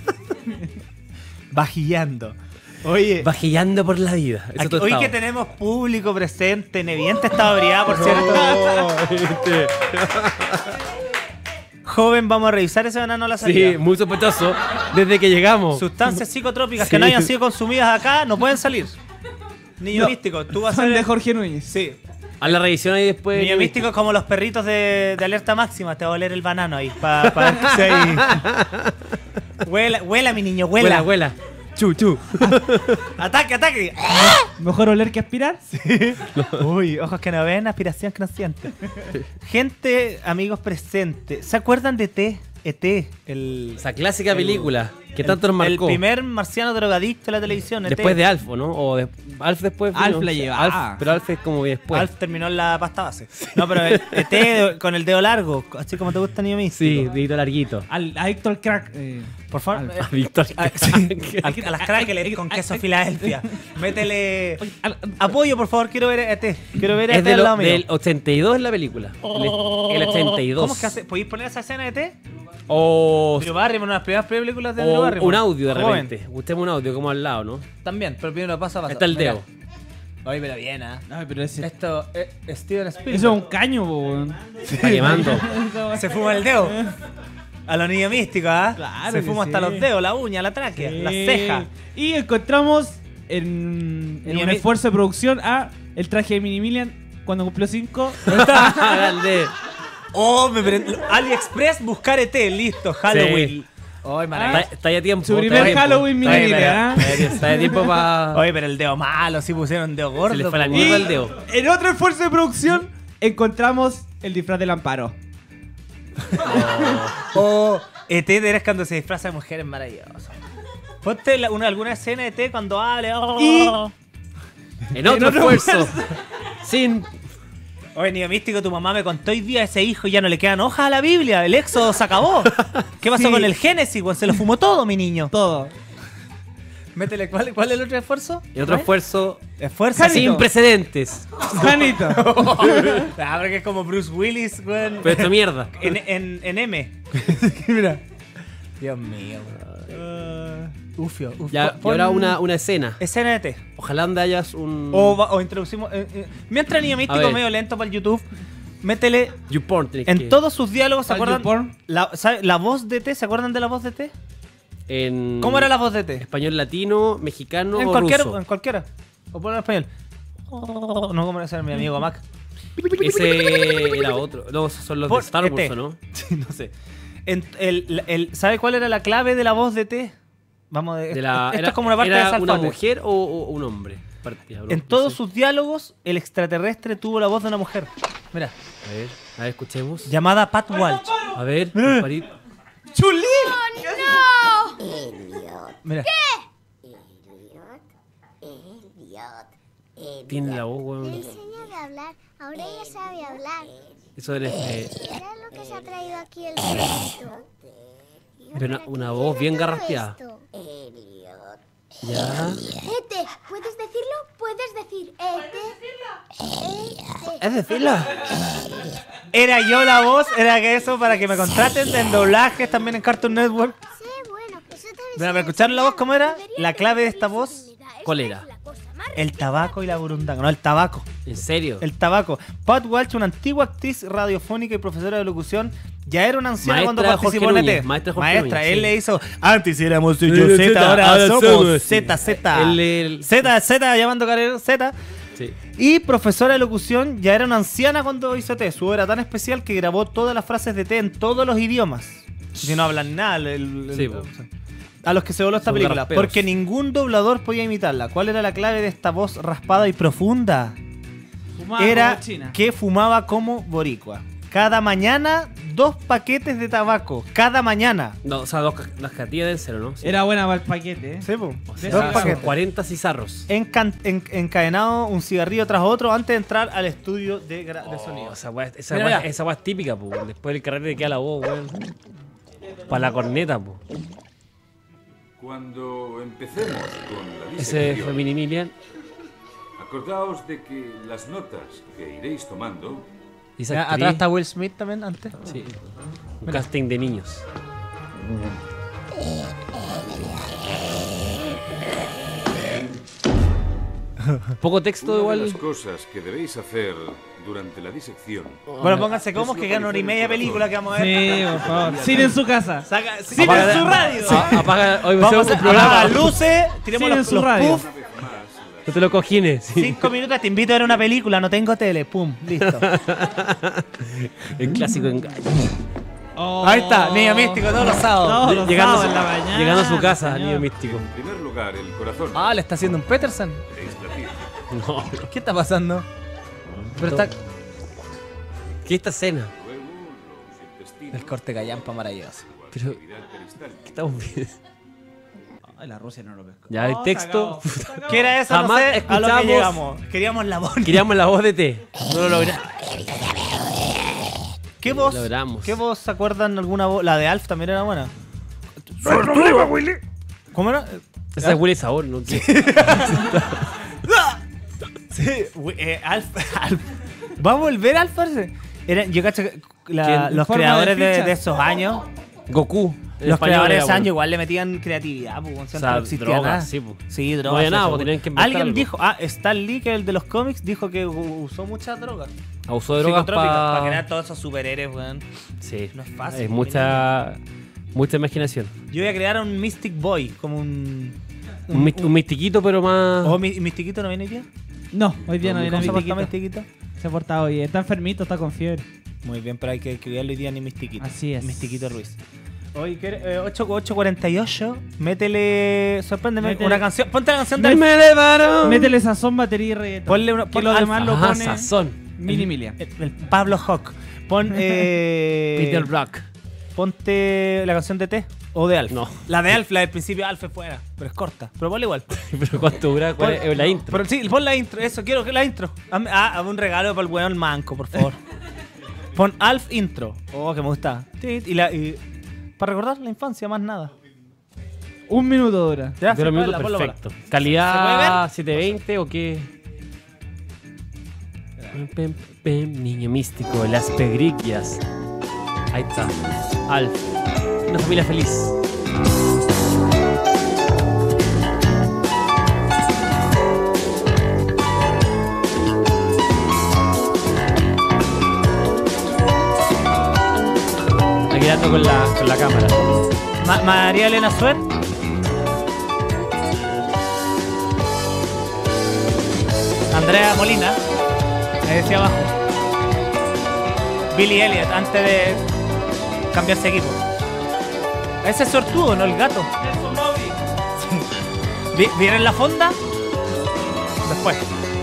Speaker 3: Vajillando. Oye,
Speaker 4: Vajillando por la vida. Eso
Speaker 3: aquí-
Speaker 4: tu
Speaker 3: hoy
Speaker 4: estado.
Speaker 3: que tenemos público presente, Neviente está abriada, por cierto. Joven, vamos a revisar ese banano a la salida.
Speaker 4: Sí, muy sospechoso. Desde que llegamos.
Speaker 3: Sustancias psicotrópicas
Speaker 4: Sí.
Speaker 3: que no hayan sido consumidas acá no pueden salir. Niño místico, tú vas a
Speaker 5: Son
Speaker 3: ser
Speaker 5: de Jorge Núñez.
Speaker 3: Sí.
Speaker 4: A la revisión ahí después.
Speaker 3: Niño místico es como los perritos de alerta máxima. Te va a oler el banano ahí. Para ver que sea ahí. Huela, mi niño, huela.
Speaker 4: Huela. Chu, chu.
Speaker 3: Ataque, ataque.
Speaker 5: Mejor oler que aspirar.
Speaker 3: Uy, ojos que no ven, aspiración que no siente. Gente, amigos presentes. ¿Se acuerdan de ET? ET, el...
Speaker 4: Esa clásica película que tanto nos
Speaker 3: El
Speaker 4: marcó.
Speaker 3: primer marciano drogadicto de la televisión. ET.
Speaker 4: Después de Alf, ¿o ¿no? O de, Alf después.
Speaker 5: Alf
Speaker 4: vino.
Speaker 5: la llevaba.
Speaker 4: Pero Alf es como después.
Speaker 3: Alf terminó en la pasta base. No, pero el ET con el dedo largo, así como te gusta, niño místico.
Speaker 4: Sí, dedito larguito.
Speaker 5: Adicto al crack.
Speaker 3: Por favor.
Speaker 5: Alf.
Speaker 4: Víctor.
Speaker 3: A las crackers con queso Filadelfia. Métele apoyo, por favor. Quiero ver ET. Quiero ver
Speaker 4: Es
Speaker 3: ET al lado mío.
Speaker 4: del 82 la película. El 82.
Speaker 3: ¿Cómo es que hace? ¿Podéis poner esa escena de ET?
Speaker 4: O,
Speaker 3: Drew Barrymore, una de las primeras películas de Drew
Speaker 4: o
Speaker 3: Barrymore.
Speaker 4: un audio de
Speaker 3: Joven.
Speaker 4: repente. Usted un audio como al lado, ¿no?
Speaker 6: También, pero primero paso a paso.
Speaker 4: Está el
Speaker 6: Mira.
Speaker 4: dedo.
Speaker 6: Oye, pero bien, ¿ah?
Speaker 5: Ay, pero ese.
Speaker 6: Esto es Steven Spielberg.
Speaker 5: Eso es un caño, po, weón.
Speaker 4: Está quemando.
Speaker 3: Se fuma el dedo. A los niños místicos, ¿ah?
Speaker 5: Claro
Speaker 3: Se
Speaker 5: que
Speaker 3: fuma hasta
Speaker 5: sí.
Speaker 3: los dedos, la uña, la tráquea, la ceja.
Speaker 5: Y encontramos en
Speaker 3: Niño
Speaker 5: un
Speaker 3: mi-
Speaker 5: esfuerzo de producción a el traje de Mini Millian cuando cumplió 5.
Speaker 4: Grande.
Speaker 3: Oh, AliExpress, buscar ET, listo, Halloween.
Speaker 6: Oye,
Speaker 4: Está ya tiempo.
Speaker 5: Su
Speaker 4: está
Speaker 5: primer
Speaker 4: ya tiempo.
Speaker 5: Halloween
Speaker 4: Está
Speaker 5: Mini
Speaker 4: ya-
Speaker 5: Millian, ¿ah?
Speaker 4: Está de tiempo para.
Speaker 3: Oye, pero el dedo malo, sí pusieron dedo gordo.
Speaker 4: Se le fue la
Speaker 3: po.
Speaker 4: mierda
Speaker 5: Y
Speaker 4: al dedo.
Speaker 5: en otro esfuerzo de producción encontramos el disfraz del Amparo.
Speaker 3: Oh, ET eres cuando se disfraza de mujer, es maravilloso. Ponte alguna escena de ET cuando hable. Oh.
Speaker 4: En otro esfuerzo. Sin.
Speaker 3: Oye, niño místico, tu mamá me contó hoy día a ese hijo ya no le quedan hojas a la Biblia. El éxodo se acabó. ¿Qué pasó
Speaker 5: Sí.
Speaker 3: con el Génesis, weón? Se lo fumó todo, mi niño.
Speaker 5: Todo.
Speaker 3: Métele, ¿cuál es el otro esfuerzo?
Speaker 4: En otro esfuerzo.
Speaker 3: Esfuerzo.
Speaker 4: Sin precedentes.
Speaker 5: Janito.
Speaker 3: Ah, porque es como Bruce Willis, weón.
Speaker 4: Pero esto mierda.
Speaker 3: En M. Mira. Dios mío, ufio, ufio.
Speaker 4: Ya, y ahora una escena.
Speaker 3: Escena de T.
Speaker 4: Ojalá donde hayas un.
Speaker 3: O introducimos. Mientras niño
Speaker 4: A
Speaker 3: místico
Speaker 4: ver.
Speaker 3: medio lento para el YouTube, métele.
Speaker 4: YouPorn tenés
Speaker 3: En
Speaker 4: que-
Speaker 3: todos sus diálogos, ¿se
Speaker 5: ¿Al
Speaker 3: acuerdan?
Speaker 5: YouPorn?
Speaker 3: La voz de T, ¿se acuerdan de la voz de T?
Speaker 4: En
Speaker 3: ¿Cómo era la voz de T?
Speaker 4: español latino, mexicano
Speaker 3: En
Speaker 4: o
Speaker 3: cualquiera.
Speaker 4: ruso.
Speaker 3: En cualquiera. O ponlo en español. Oh, no, como era mi amigo Mac.
Speaker 4: Ese era otro. No, esos son los de
Speaker 3: Por
Speaker 4: Star Wars,
Speaker 3: ET.
Speaker 4: ¿o ¿no?
Speaker 3: Sí, no sé. ¿Sabe cuál era la clave de la voz de T? Vamos
Speaker 4: De la,
Speaker 3: esto
Speaker 4: era,
Speaker 3: es como una parte de
Speaker 4: ¿era
Speaker 3: Salfate.
Speaker 4: una mujer o un hombre? Partida, bro,
Speaker 3: En
Speaker 4: no
Speaker 3: todos
Speaker 4: sé.
Speaker 3: sus diálogos, el extraterrestre tuvo la voz de una mujer. Mira.
Speaker 4: A ver, escuchemos.
Speaker 3: Llamada Pat Walsh.
Speaker 4: A ver, compadrito.
Speaker 3: ¡Chulín! Mira.
Speaker 4: Tiene la voz, weón.
Speaker 10: Enséñale a hablar. Ahora ella sabe hablar.
Speaker 4: Eso eres.
Speaker 10: Mira lo que se ha traído aquí el perrito.
Speaker 4: Pero una voz bien garraspeada. Ya.
Speaker 10: Ete, ¿puedes decirlo? Puedes decir Ete.
Speaker 6: ¿Es decirlo?
Speaker 3: Era yo la voz, era que eso para que me contraten en doblajes también en Cartoon Network.
Speaker 10: Sí, bueno, eso también.
Speaker 3: Bueno, ¿me escucharon la voz cómo era? La clave de esta voz,
Speaker 4: ¿Cuál era?
Speaker 3: el tabaco y la burundanga. No, el tabaco.
Speaker 4: ¿En serio?
Speaker 3: El tabaco. Pat Walsh, una antigua actriz radiofónica y profesora de locución, ya era una anciana
Speaker 4: Maestra
Speaker 3: cuando
Speaker 4: Jorge
Speaker 3: participó en
Speaker 4: Núñez,
Speaker 3: ET.
Speaker 4: maestra Jorge Núñez,
Speaker 3: él
Speaker 4: sí.
Speaker 3: le hizo. Antes éramos yo
Speaker 4: Z,
Speaker 3: Z, ahora
Speaker 4: ahora
Speaker 3: somos
Speaker 4: somos.
Speaker 3: Z.
Speaker 4: El-
Speaker 3: Z, llamando carrera Z.
Speaker 4: Sí.
Speaker 3: Y profesora de locución, ya era una anciana cuando hizo ET. Su voz era tan especial que grabó todas las frases de ET en todos los idiomas. Si no hablan nada.
Speaker 4: Sí, po.
Speaker 3: A los que se voló esta
Speaker 4: Son
Speaker 3: película.
Speaker 4: rasperos.
Speaker 3: Porque ningún doblador podía imitarla. ¿Cuál era la clave de esta voz raspada y profunda?
Speaker 5: Fumaba
Speaker 3: Era
Speaker 5: como China.
Speaker 3: que fumaba como boricua. Cada mañana, 2 paquetes de tabaco. Cada mañana.
Speaker 4: No, o sea, las catillas de cero, ¿no? Sí.
Speaker 5: Era buena para el paquete, ¿eh?
Speaker 3: Sí, po.
Speaker 4: O sea,
Speaker 3: 2
Speaker 4: son
Speaker 3: paquetes.
Speaker 4: 40 cizarros.
Speaker 3: Encadenado un cigarrillo tras otro antes de entrar al estudio de sonido.
Speaker 4: Esa weá
Speaker 3: Mira,
Speaker 4: esa weá es típica, po. Después del carrete te queda la voz, weón. Para la corneta, po.
Speaker 11: Cuando empecemos con la
Speaker 4: Ese
Speaker 11: disección,
Speaker 4: fue Mini Milian.
Speaker 11: acordaos de que las notas que iréis tomando
Speaker 4: Y esa
Speaker 3: Mira,
Speaker 4: actriz-
Speaker 3: atrás está Will Smith también antes.
Speaker 4: Sí. Un casting de niños. Poco texto
Speaker 11: una de las
Speaker 4: igual.
Speaker 11: cosas que debéis hacer durante la disección.
Speaker 3: Bueno, pónganse cómodos que quedan 1 hora y media de película que vamos a ver.
Speaker 5: Sí, por favor. Cine en su casa.
Speaker 3: ¡Cine en su radio!
Speaker 4: Apaga, hoy
Speaker 3: Vamos a
Speaker 4: un
Speaker 3: hacer
Speaker 4: programa.
Speaker 3: apaga luces, tiremos
Speaker 5: Cine en
Speaker 3: los,
Speaker 5: su
Speaker 3: los
Speaker 5: radio.
Speaker 3: puffs.
Speaker 4: No te lo cojines. Sí.
Speaker 3: 5 minutos, te invito a ver una película, no tengo tele, pum, listo.
Speaker 4: El clásico engaño.
Speaker 5: Oh.
Speaker 3: Ahí está, niño místico, todos los sábados.
Speaker 5: Todos los
Speaker 4: Llegando,
Speaker 5: sábados en la mañana.
Speaker 4: llegando a su casa,
Speaker 5: señor.
Speaker 4: niño místico.
Speaker 11: En primer lugar, el corazón.
Speaker 3: Ah, le está haciendo un Peterson.
Speaker 11: Queréis latir.
Speaker 4: No.
Speaker 3: ¿Qué está pasando? Pero está
Speaker 4: ¿Qué es esta escena?
Speaker 11: Luego, los intestinos.
Speaker 3: el corte callampa maravilloso.
Speaker 4: Pero,
Speaker 11: Actividad peristáltica.
Speaker 4: ¿qué estamos viendo?
Speaker 5: Ay, la Rusia no lo pescó.
Speaker 4: Ya, el
Speaker 5: Oh,
Speaker 4: texto.
Speaker 5: se acabó.
Speaker 3: ¿Qué era eso?
Speaker 4: Jamás
Speaker 3: No sé, a lo que
Speaker 4: escuchamos-
Speaker 3: llegamos. Queríamos la voz.
Speaker 4: Queríamos la voz de T. No lo logramos.
Speaker 3: ¿Qué voz?
Speaker 4: Logramos.
Speaker 3: ¿Qué voz se acuerdan alguna voz? La de Alf también era buena. ¿Cómo era?
Speaker 4: Esa es Willy Sabor, ¿no? ¿Qué?
Speaker 3: Sí, Alf. ¿Va a volver Alf? Parece? Yo cacho que
Speaker 4: ¿Quién?
Speaker 3: los
Speaker 5: Forma
Speaker 3: creadores
Speaker 5: de
Speaker 3: de
Speaker 5: fichas.
Speaker 3: esos años,
Speaker 4: Goku. en
Speaker 3: los
Speaker 4: español
Speaker 3: creadores de
Speaker 4: era
Speaker 3: ese año
Speaker 4: bueno.
Speaker 3: igual le metían creatividad, pues,
Speaker 4: O
Speaker 3: antes
Speaker 4: sea,
Speaker 3: no existía
Speaker 4: drogas,
Speaker 3: nada.
Speaker 4: sí, pues.
Speaker 3: Sí, drogas.
Speaker 4: No había nada,
Speaker 3: eso,
Speaker 4: pues,
Speaker 3: pues.
Speaker 4: tenían que inventar
Speaker 3: Alguien
Speaker 4: algo.
Speaker 3: dijo, Stan Lee, que es el de los cómics, dijo que usó muchas drogas.
Speaker 4: Abusó de drogas
Speaker 3: Psicotrópicas, para
Speaker 4: para...
Speaker 3: crear todos esos superhéroes, weón.
Speaker 4: Sí.
Speaker 3: No es fácil.
Speaker 4: Es mucha imaginación.
Speaker 3: Yo voy a crear un Mystic Boy, como un...
Speaker 4: Un mistiquito, pero más...
Speaker 3: ¿O Mistiquito no viene hoy día?
Speaker 5: No, hoy día no viene
Speaker 3: ¿Cómo se porta
Speaker 5: Mistiquito.
Speaker 3: Mistiquito?
Speaker 5: Se ha portado bien. Está enfermito, está con fiebre.
Speaker 3: Muy bien, pero hay que escribirlo hoy día ni Mistiquito.
Speaker 5: Así es.
Speaker 3: Mistiquito Ruiz. Oye, 8:48, métele... Sorpréndeme
Speaker 5: Métele-
Speaker 3: una canción. Ponte la canción de...
Speaker 4: me elevaron.
Speaker 5: Métele sazón, batería y reggaetón.
Speaker 3: Ponle una...
Speaker 5: Que
Speaker 3: pon
Speaker 5: lo
Speaker 3: Alf.
Speaker 5: demás lo
Speaker 4: Ajá,
Speaker 5: pone
Speaker 4: sazón.
Speaker 5: Mini Milia.
Speaker 3: El Pablo Hawk. Pon...
Speaker 4: Peter Brock.
Speaker 3: Ponte la canción de T o de Alf.
Speaker 4: No.
Speaker 3: La de Alf, la del principio Alf es fuera, pero es corta. Pero ponle igual.
Speaker 4: Pero ¿cuánto dura? ¿Cuál es la intro?
Speaker 3: Pero sí, pon la intro, eso, quiero que la intro. Hazme un regalo para el weón manco, por favor. Pon Alf intro. Oh, que me gusta. Y para recordar la infancia, más nada.
Speaker 5: 1 minuto dura.
Speaker 3: Ya,
Speaker 4: De los minutos
Speaker 3: ponla, ponla,
Speaker 4: perfecto.
Speaker 3: ponla.
Speaker 4: ¿Calidad 720 o qué? Pem, pem, niño místico, las pegriquias. Ahí está. Alf. Una familia feliz. Aquí dando con la cámara.
Speaker 3: María Elena Suet. Andrea Molina. Ahí decía abajo. Billy Elliot, antes de cambiarse equipo. Ese es sortudo, no el gato. ¿Vieron la fonda? Después.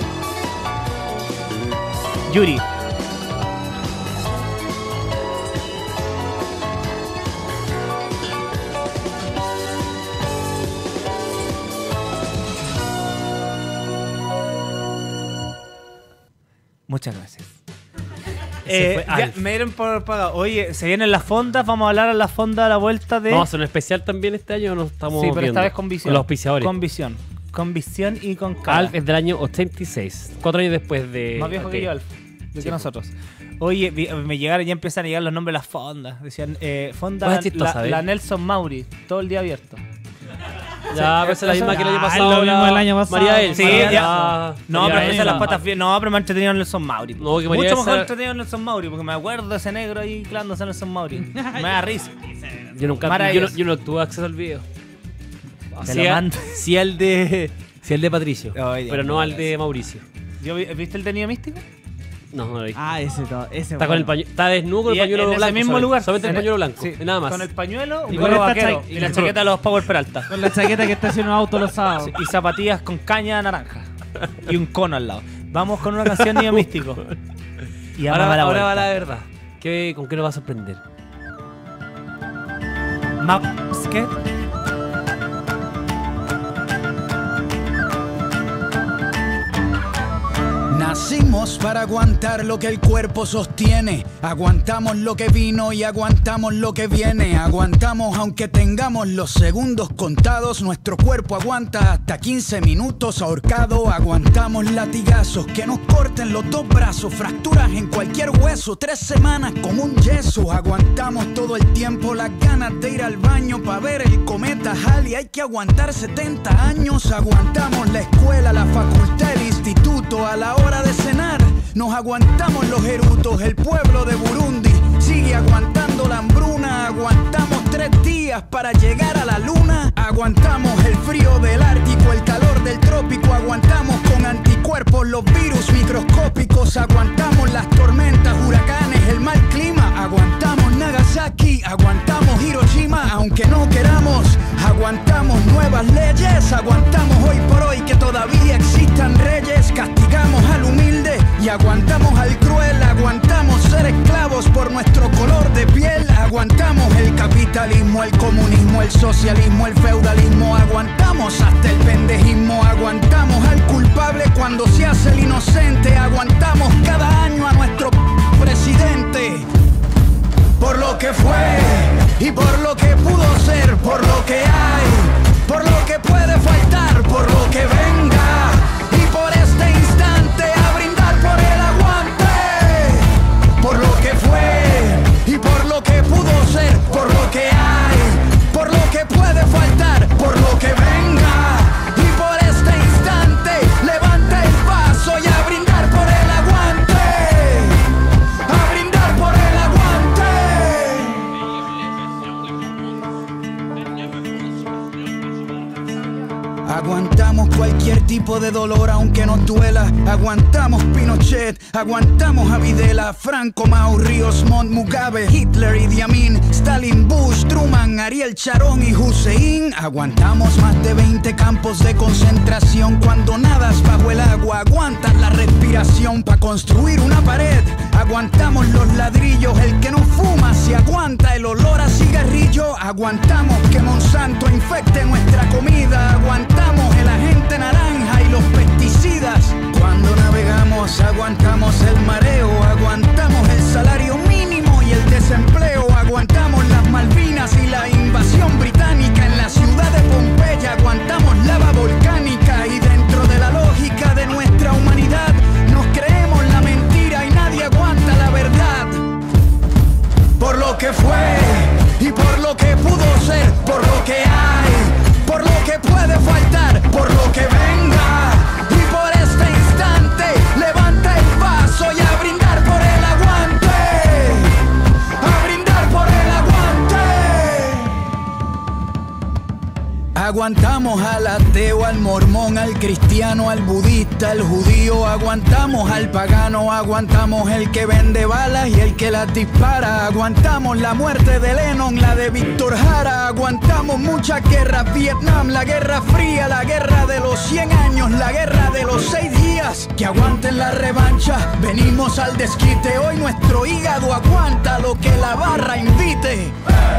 Speaker 3: Yuri. Muchas gracias.
Speaker 4: Ese fue
Speaker 3: Ya,
Speaker 4: Alf.
Speaker 3: me dieron por pagado. Oye, se vienen las fondas. Vamos a hablar a la fonda a la vuelta de.
Speaker 4: Vamos a hacer un especial también este año, nos estamos
Speaker 3: Sí, pero
Speaker 4: viendo?
Speaker 3: esta vez con visión.
Speaker 4: Con los auspiciadores.
Speaker 3: Con visión. Con visión y con cara.
Speaker 4: Alf es del año 86, 4 años después de...
Speaker 3: Más viejo que
Speaker 4: AT.
Speaker 3: yo, Alf. De
Speaker 4: Sí,
Speaker 3: que nosotros. Oye, me llegaron, ya empiezan a llegar los nombres de las fondas. Decían, fonda
Speaker 4: Pues es chistosa, ¿ves?
Speaker 3: la Nelson Mauri. Todo el día abierto.
Speaker 4: Ya, pero esa es la misma que el año
Speaker 5: Ah,
Speaker 4: pasado.
Speaker 5: es lo mismo
Speaker 4: la-
Speaker 5: del año pasado.
Speaker 4: María Elsa.
Speaker 3: Sí,
Speaker 4: María-
Speaker 3: ya. No,
Speaker 4: María
Speaker 3: pero
Speaker 4: Elsa.
Speaker 3: esas las patas bien. No, pero me ha entretenido Nelson Mauri.
Speaker 4: No, que María
Speaker 3: Mucho mejor
Speaker 4: Elsa-
Speaker 3: entretenido Nelson Mauri, porque me acuerdo de ese negro ahí clándose a Nelson Mauri. Me da risa.
Speaker 4: Yo nunca
Speaker 3: Maravilloso.
Speaker 4: yo no tuve acceso al video.
Speaker 3: Te
Speaker 4: Sí,
Speaker 3: lo mando.
Speaker 4: sí al de Patricio,
Speaker 3: Ay, Dios
Speaker 4: pero no
Speaker 3: mío,
Speaker 4: al de Mauricio.
Speaker 3: ¿Viste el de Niño Místico?
Speaker 4: No, no lo vi.
Speaker 5: Ah, ese
Speaker 4: Está con el está desnudo con el
Speaker 3: Y
Speaker 4: pañuelo
Speaker 3: en ese
Speaker 4: blanco.
Speaker 3: mismo
Speaker 4: solamente.
Speaker 3: lugar.
Speaker 4: Solamente el
Speaker 3: En
Speaker 4: pañuelo blanco.
Speaker 3: sí,
Speaker 4: y nada más.
Speaker 3: Con el pañuelo,
Speaker 5: Y
Speaker 3: un
Speaker 5: con
Speaker 3: gorro
Speaker 5: esta
Speaker 3: vaquero.
Speaker 5: cha-
Speaker 3: Y la chaqueta de los Power Peralta.
Speaker 5: Con la chaqueta que está haciendo auto los sábados.
Speaker 3: Sí, y zapatillas con caña naranja. Y un cono al lado. Vamos con una canción Niño Místico. Y
Speaker 4: Ahora,
Speaker 3: vamos a la
Speaker 4: ahora va
Speaker 3: vuelta.
Speaker 4: la verdad. ¿Con qué nos va a sorprender?
Speaker 3: ¿Qué?
Speaker 12: Nacimos para aguantar lo que el cuerpo sostiene. Aguantamos lo que vino y aguantamos lo que viene. Aguantamos aunque tengamos los segundos contados. Nuestro cuerpo aguanta hasta 15 minutos ahorcado. Aguantamos latigazos que nos corten los dos brazos. Fracturas en cualquier hueso. 3 semanas como un yeso. Aguantamos todo el tiempo las ganas de ir al baño para ver el cometa Halley. Hay que aguantar 70 años. Aguantamos la escuela, la facultad, el instituto. A la hora de cenar nos aguantamos los erutos. El pueblo de Burundi sigue aguantando la hambruna. Aguantamos 3 días para llegar a la luna. Aguantamos el frío del Ártico, el calor del trópico. Aguantamos con anticuerpos los virus microscópicos. Aguantamos las tormentas, huracanes, el mal clima. Aguantamos Nagasaki, aguantamos Hiroshima. Aunque no queramos, aguantamos nuevas leyes. Aguantamos hoy por hoy que todavía existan reyes. Castigamos al humilde y aguantamos al cruel. Aguantamos ser esclavos por nuestro color de piel. Aguantamos el capitalismo, el comunismo, el socialismo, el feudalismo. Aguantamos hasta el pendejismo. Aguantamos al culpable cuando se hace el inocente. Aguantamos cada año a nuestro presidente. Por lo que fue y por lo que pudo ser, por lo que hay, por lo que puede faltar, por lo que venga y por este instante a brindar por el aguante. Por lo que fue y por lo que pudo ser, por lo que hay, por lo que puede faltar, por lo que venga y por este instante levanta el vaso y a brindar por el aguante. A brindar por el aguante. Aguantamos cualquier tipo de dolor aunque nos duela. Aguantamos Pinochet, aguantamos a Videla, Franco, Mao, Ríos Montt, Mugabe, Hitler, Idi Amin, Stalin, Bush, Truman, Ariel Sharon y Hussein. Aguantamos más de 20 campos de concentración. Cuando nadas bajo el agua aguantas la respiración para construir una pared. Aguantamos los ladrillos, el que no fuma se aguanta el olor a cigarrillo. Aguantamos que Monsanto infecte nuestra comida. Aguantamos el agente naranja y los pesticidas. Cuando navegamos aguantamos el mareo. Aguantamos el salario mínimo y el desempleo. Aguantamos las Malvinas y la invasión británica en la ciudad de Pompeya. Aguantamos lava volcánica y dentro de la lógica de nuestra humanidad nos creemos la mentira y nadie aguanta la verdad. Por lo que fue y por lo que pudo ser, por lo que hay, por lo que puede faltar, por lo que venga y por este instante levanta el vaso y a brindar por el aguante. A brindar por el aguante. Aguantamos al ateo, al mormón, al cristiano, al budista, al judío. Aguantamos al pagano, aguantamos el que vende balas y el que las dispara. Aguantamos la muerte de Lennon, la de Víctor Jara. Aguantamos muchas guerras, Vietnam, la Guerra Fría, la guerra de los 100 años, la guerra de los 6 días. Que aguanten la revancha, venimos al desquite. Hoy nuestro hígado aguanta lo que la barra invite.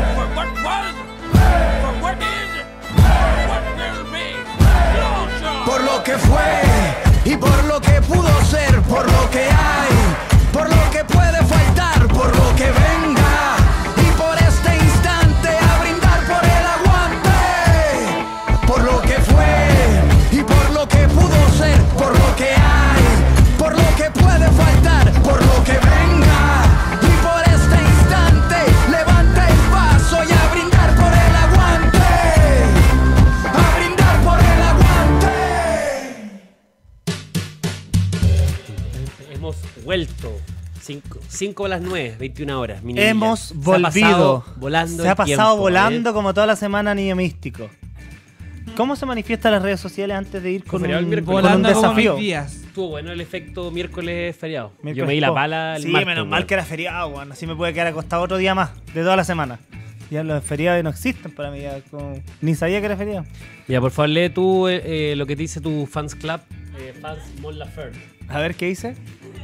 Speaker 12: Por lo que fue y por lo que pudo ser, por lo que hay, por lo que puede faltar.
Speaker 4: Vuelto. 5 a las 9, 21 horas. mi niña.
Speaker 3: Hemos
Speaker 4: Se ha
Speaker 3: volvido.
Speaker 4: pasado volando
Speaker 3: Se ha
Speaker 4: el
Speaker 3: pasado
Speaker 4: tiempo,
Speaker 3: volando como toda la semana, niño místico. ¿Cómo se manifiesta en las redes sociales antes de ir con
Speaker 4: feriado el
Speaker 3: un,
Speaker 4: miércoles.
Speaker 3: con un
Speaker 5: Volando como
Speaker 3: desafío?
Speaker 5: mis días.
Speaker 4: Estuvo bueno el efecto miércoles feriado. Yo
Speaker 3: Miércoles
Speaker 4: me di la
Speaker 3: po.
Speaker 4: pala el
Speaker 3: Sí,
Speaker 4: martes.
Speaker 3: menos mal
Speaker 4: weón.
Speaker 3: que era feriado, weón. Así me puede quedar acostado otro día más, de toda la semana. Ya los feriados no existen para mí. Ya ni sabía que era feriado.
Speaker 4: Mira, por favor, lee tú lo que te dice tu fans club. Fans Mon Laferte.
Speaker 3: A ver qué dice.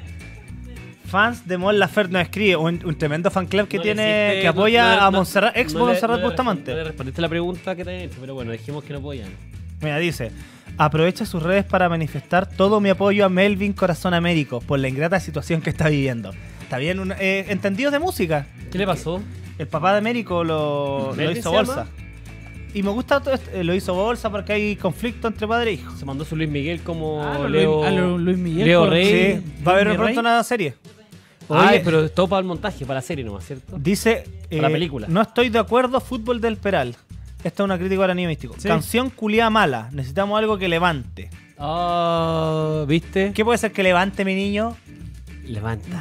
Speaker 3: Fans de Mon Laferte nos escribe. Un tremendo fan club que
Speaker 4: No le
Speaker 3: tiene
Speaker 4: hiciste-
Speaker 3: que apoya
Speaker 4: no-
Speaker 3: a
Speaker 4: no-
Speaker 3: Montserrat, ex
Speaker 4: no le-
Speaker 3: Montserrat
Speaker 4: no le-
Speaker 3: Bustamante.
Speaker 4: No le respondiste la pregunta que te habían hecho, pero bueno, dijimos que no podían.
Speaker 3: Mira, dice: aprovecha sus redes para manifestar todo mi apoyo a Melvin Corazón Américo por la ingrata situación que está viviendo. Está bien, entendidos de música.
Speaker 4: ¿Qué le pasó?
Speaker 3: El papá de Américo lo
Speaker 4: ¿Melvin
Speaker 3: hizo
Speaker 4: se
Speaker 3: bolsa.
Speaker 4: llama?
Speaker 3: Y me gusta todo esto, lo hizo bolsa porque hay conflicto entre padre e hijo.
Speaker 4: Se mandó su Luis Miguel como
Speaker 5: Ah,
Speaker 4: Leo,
Speaker 5: Luis Miguel.
Speaker 4: Leo
Speaker 5: con-
Speaker 4: Rey.
Speaker 3: Sí, va a haber
Speaker 5: Luis
Speaker 3: pronto
Speaker 5: Rey.
Speaker 3: una serie.
Speaker 4: Ay,
Speaker 3: Oye,
Speaker 4: pero todo para el montaje, para la serie nomás, ¿cierto?
Speaker 3: dice:
Speaker 4: Para la película.
Speaker 3: no estoy de acuerdo, fútbol del Peral. Esta es una crítica para Niño Místico.
Speaker 5: Sí.
Speaker 3: Canción culiá mala. Necesitamos algo que levante.
Speaker 4: Ah, ¿viste?
Speaker 3: ¿Qué puede ser que levante, mi niño?
Speaker 4: Levanta.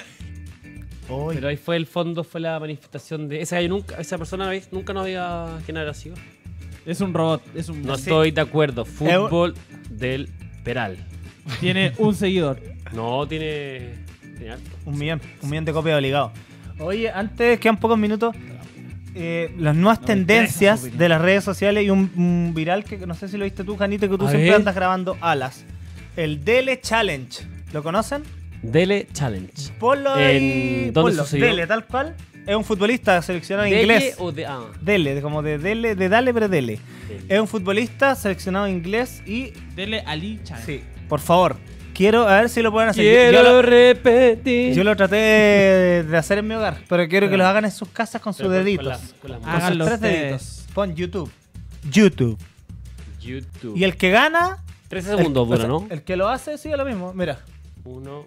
Speaker 3: Uy.
Speaker 4: Pero ahí fue el fondo, fue la manifestación de... Esa persona nunca nos había... ¿Quién habrá sido?
Speaker 5: Es un robot. Es un
Speaker 4: No
Speaker 3: Sí.
Speaker 4: estoy de acuerdo. Fútbol del Peral.
Speaker 5: Tiene un seguidor.
Speaker 4: No, tiene harto.
Speaker 3: Un millón de copias obligados. Oye, antes quedan pocos minutos. Las nuevas tendencias de las redes sociales y un viral que no sé si lo viste tú, Janito, que tú
Speaker 4: A
Speaker 3: siempre
Speaker 4: ver.
Speaker 3: andas grabando alas. El Dele Challenge. ¿Lo conocen?
Speaker 4: Dele Challenge.
Speaker 3: Ponlo ahí.
Speaker 4: ¿En dónde
Speaker 3: Ponlo.
Speaker 4: sucedió?
Speaker 3: Dele, tal cual. Es un futbolista seleccionado en
Speaker 4: ¿Dele
Speaker 3: inglés.
Speaker 4: o de... Ah,
Speaker 3: Dele, como de Dele, de Dale, pero Dele.
Speaker 4: Dele.
Speaker 3: Es un futbolista seleccionado en inglés y.
Speaker 5: Dele Ali Chan.
Speaker 3: Sí, por favor. Quiero, a ver si lo pueden hacer.
Speaker 4: quiero repetir.
Speaker 3: Yo lo traté de hacer en mi hogar, pero quiero que lo hagan en sus casas con sus
Speaker 4: Pero
Speaker 3: deditos.
Speaker 4: con las
Speaker 3: Con
Speaker 5: Háganlo
Speaker 3: sus 3
Speaker 5: ustedes.
Speaker 3: deditos. Pon YouTube. YouTube.
Speaker 4: YouTube.
Speaker 3: Y el que gana.
Speaker 4: 13 segundos
Speaker 3: o sea,
Speaker 4: dura, ¿no?
Speaker 3: El que lo hace sigue lo mismo. Mira.
Speaker 4: 1.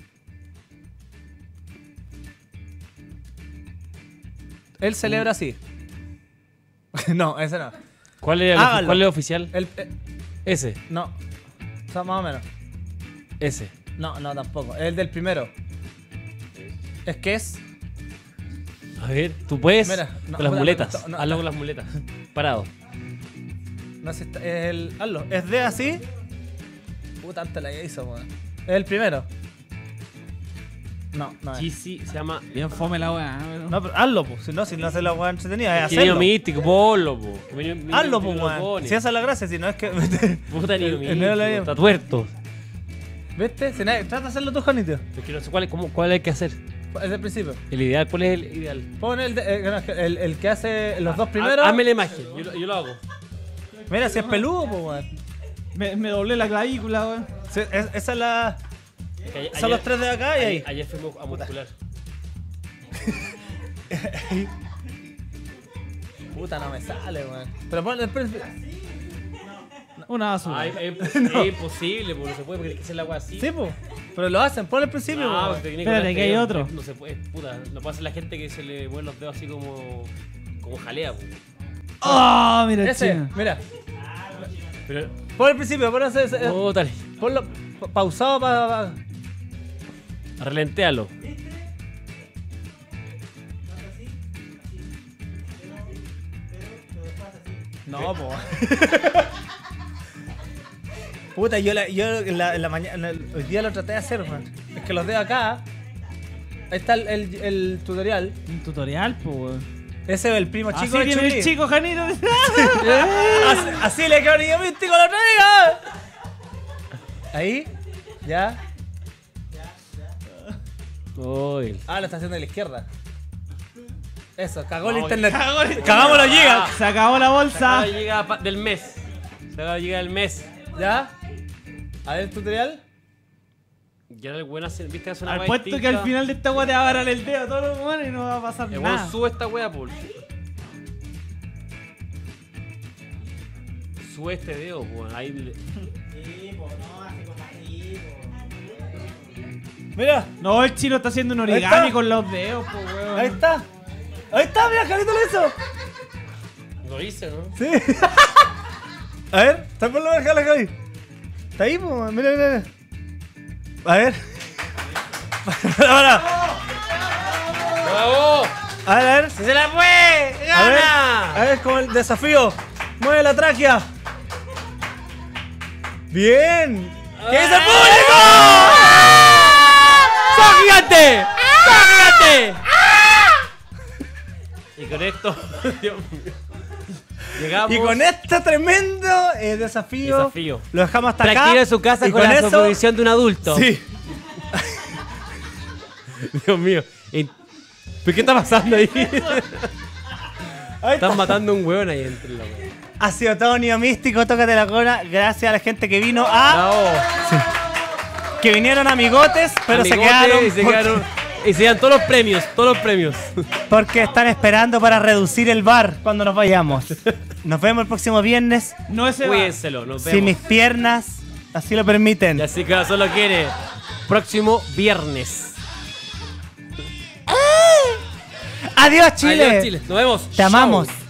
Speaker 3: Él celebra así. No, ese no.
Speaker 4: ¿Cuál es
Speaker 3: Hágalo.
Speaker 4: el oficial?
Speaker 3: El,
Speaker 4: Ese.
Speaker 3: no. O sea, más o menos.
Speaker 4: Ese.
Speaker 3: No, no, tampoco. Es el del primero. Es que es.
Speaker 4: A ver, tú puedes.
Speaker 3: Mira, no,
Speaker 4: con las
Speaker 3: puta,
Speaker 4: muletas.
Speaker 3: no,
Speaker 4: Hazlo
Speaker 3: no.
Speaker 4: con las muletas. Parado.
Speaker 3: No sé, es el. Hazlo. Es de así. Puta, antes la hizo, weón. Es el primero. No, no es.
Speaker 4: GC se llama.
Speaker 5: Bien fome la weá. pero-
Speaker 3: No, pero hazlo, pues. Si no hace la weá entretenida, es
Speaker 4: Niño
Speaker 3: hacerlo.
Speaker 4: místico, bolo, po.
Speaker 3: Hazlo, pues, weón. Si esa es la gracia, si no es que.
Speaker 4: Puta niño
Speaker 3: El negro la
Speaker 4: mítico.
Speaker 3: dio.
Speaker 4: Está tuerto.
Speaker 3: ¿Viste? Si nadie- trata de hacerlo tú, Janito.
Speaker 4: Es que no sé cuál hay que hacer.
Speaker 3: Es el principio.
Speaker 4: El ideal, ¿cuál es el ideal?
Speaker 3: Pon el que hace los dos primeros.
Speaker 4: Hazme la imagen, yo lo hago.
Speaker 3: Mira, si es peludo, pues, weón.
Speaker 5: Me doblé la clavícula, weón.
Speaker 3: Sí, esa es la.
Speaker 4: Que ayer-
Speaker 3: Son los tres de acá y ahí.
Speaker 4: Ayer fuimos a muscular.
Speaker 3: Puta, no me sale, weón. Pero pon el principio.
Speaker 5: Una basura.
Speaker 4: Ay, es imposible, porque no se puede, porque hay que hacer la agua así.
Speaker 3: Sí, pues. Pero lo hacen, pon el principio,
Speaker 4: Ah,
Speaker 3: weón.
Speaker 4: porque tiene
Speaker 5: Espérate,
Speaker 4: ver
Speaker 5: que hay otro.
Speaker 4: No se puede, puta, no puede hacer la gente que se le mueven los dedos así como jalea, po.
Speaker 5: ¡Oh, mira,
Speaker 3: Ese,
Speaker 5: chino!
Speaker 3: mira.
Speaker 4: Pero,
Speaker 3: Pon el principio, pon ese.
Speaker 4: dale,
Speaker 3: Ponlo pausado para.
Speaker 4: relentéalo.
Speaker 3: No, po. Puta, yo en la mañana, hoy día lo traté de hacer, man. Es que los dedos acá. Ahí está el tutorial.
Speaker 5: Un tutorial, pues, weón.
Speaker 3: Ese es el primo chico
Speaker 5: Así
Speaker 3: de
Speaker 5: viene
Speaker 3: Chun-Li.
Speaker 5: el chico, Janito.
Speaker 3: Así le quedó niño místico la otra vez. Ahí, ya.
Speaker 4: Uy.
Speaker 3: Ah, lo está haciendo de la izquierda. Eso, cagó el
Speaker 4: No,
Speaker 3: internet.
Speaker 5: cagó el-
Speaker 3: Cagamos los gigas.
Speaker 5: Se acabó la bolsa.
Speaker 4: Ahora llega del mes. Se va a llegar el mes.
Speaker 3: ¿Ya? A ver el tutorial.
Speaker 4: Ya el weón hace, viste, hace una
Speaker 5: Al
Speaker 4: weá
Speaker 5: puesto que
Speaker 4: distinta.
Speaker 5: al final de esta weá te va a agarrar el dedo a todos los weones y no va a pasar
Speaker 4: El weón
Speaker 5: nada.
Speaker 4: sube esta weá, por. Sube este dedo, weón. Ahí le-
Speaker 3: Mira,
Speaker 5: No, el chino está haciendo un
Speaker 3: Ahí
Speaker 5: origami
Speaker 3: está.
Speaker 5: con los dedos, pues, weón.
Speaker 3: ahí está. Ahí está, mira, Carito lo hizo.
Speaker 4: Lo hice, ¿no?
Speaker 3: Sí. A ver, está por la verga la Javi. Está ahí, pues, mira, mira, mira. A ver. Ahora.
Speaker 4: ¡Bravo!
Speaker 3: A ver.
Speaker 4: ¡Se la fue! ¡Gana!
Speaker 3: A ver, como el desafío. Mueve la tráquea. Bien. ¿Qué dice el público?
Speaker 4: ¡Sos gigante! ¡Sos gigante! Y con esto, Dios mío, llegamos.
Speaker 3: Y con este tremendo desafío, lo dejamos hasta acá.
Speaker 4: Practica en su casa
Speaker 3: y
Speaker 4: con la
Speaker 3: eso-
Speaker 4: supervisión de un adulto.
Speaker 3: Sí.
Speaker 4: Dios mío. ¿Pero qué está pasando ahí?
Speaker 3: Ahí
Speaker 4: Están
Speaker 3: está.
Speaker 4: matando un hueón ahí entre la wea.
Speaker 3: Ha sido todo Nido Místico, tócate la cola. Gracias a la gente que vino a. Sí. Que vinieron amigotes, pero
Speaker 4: Amigotes,
Speaker 3: se quedaron.
Speaker 4: y se
Speaker 3: porque-
Speaker 4: quedaron. Y se dan todos los premios, todos los premios.
Speaker 3: Porque están esperando para reducir el bar cuando nos vayamos. Nos vemos el próximo viernes.
Speaker 5: No ese va.
Speaker 4: Cuídenselo, nos
Speaker 3: Si
Speaker 4: vemos.
Speaker 3: mis piernas así lo permiten.
Speaker 4: Y así que solo quiere. Próximo viernes.
Speaker 3: Adiós, Chile.
Speaker 4: Adiós, Chile. Nos vemos.
Speaker 3: Te
Speaker 4: Chao.
Speaker 3: amamos.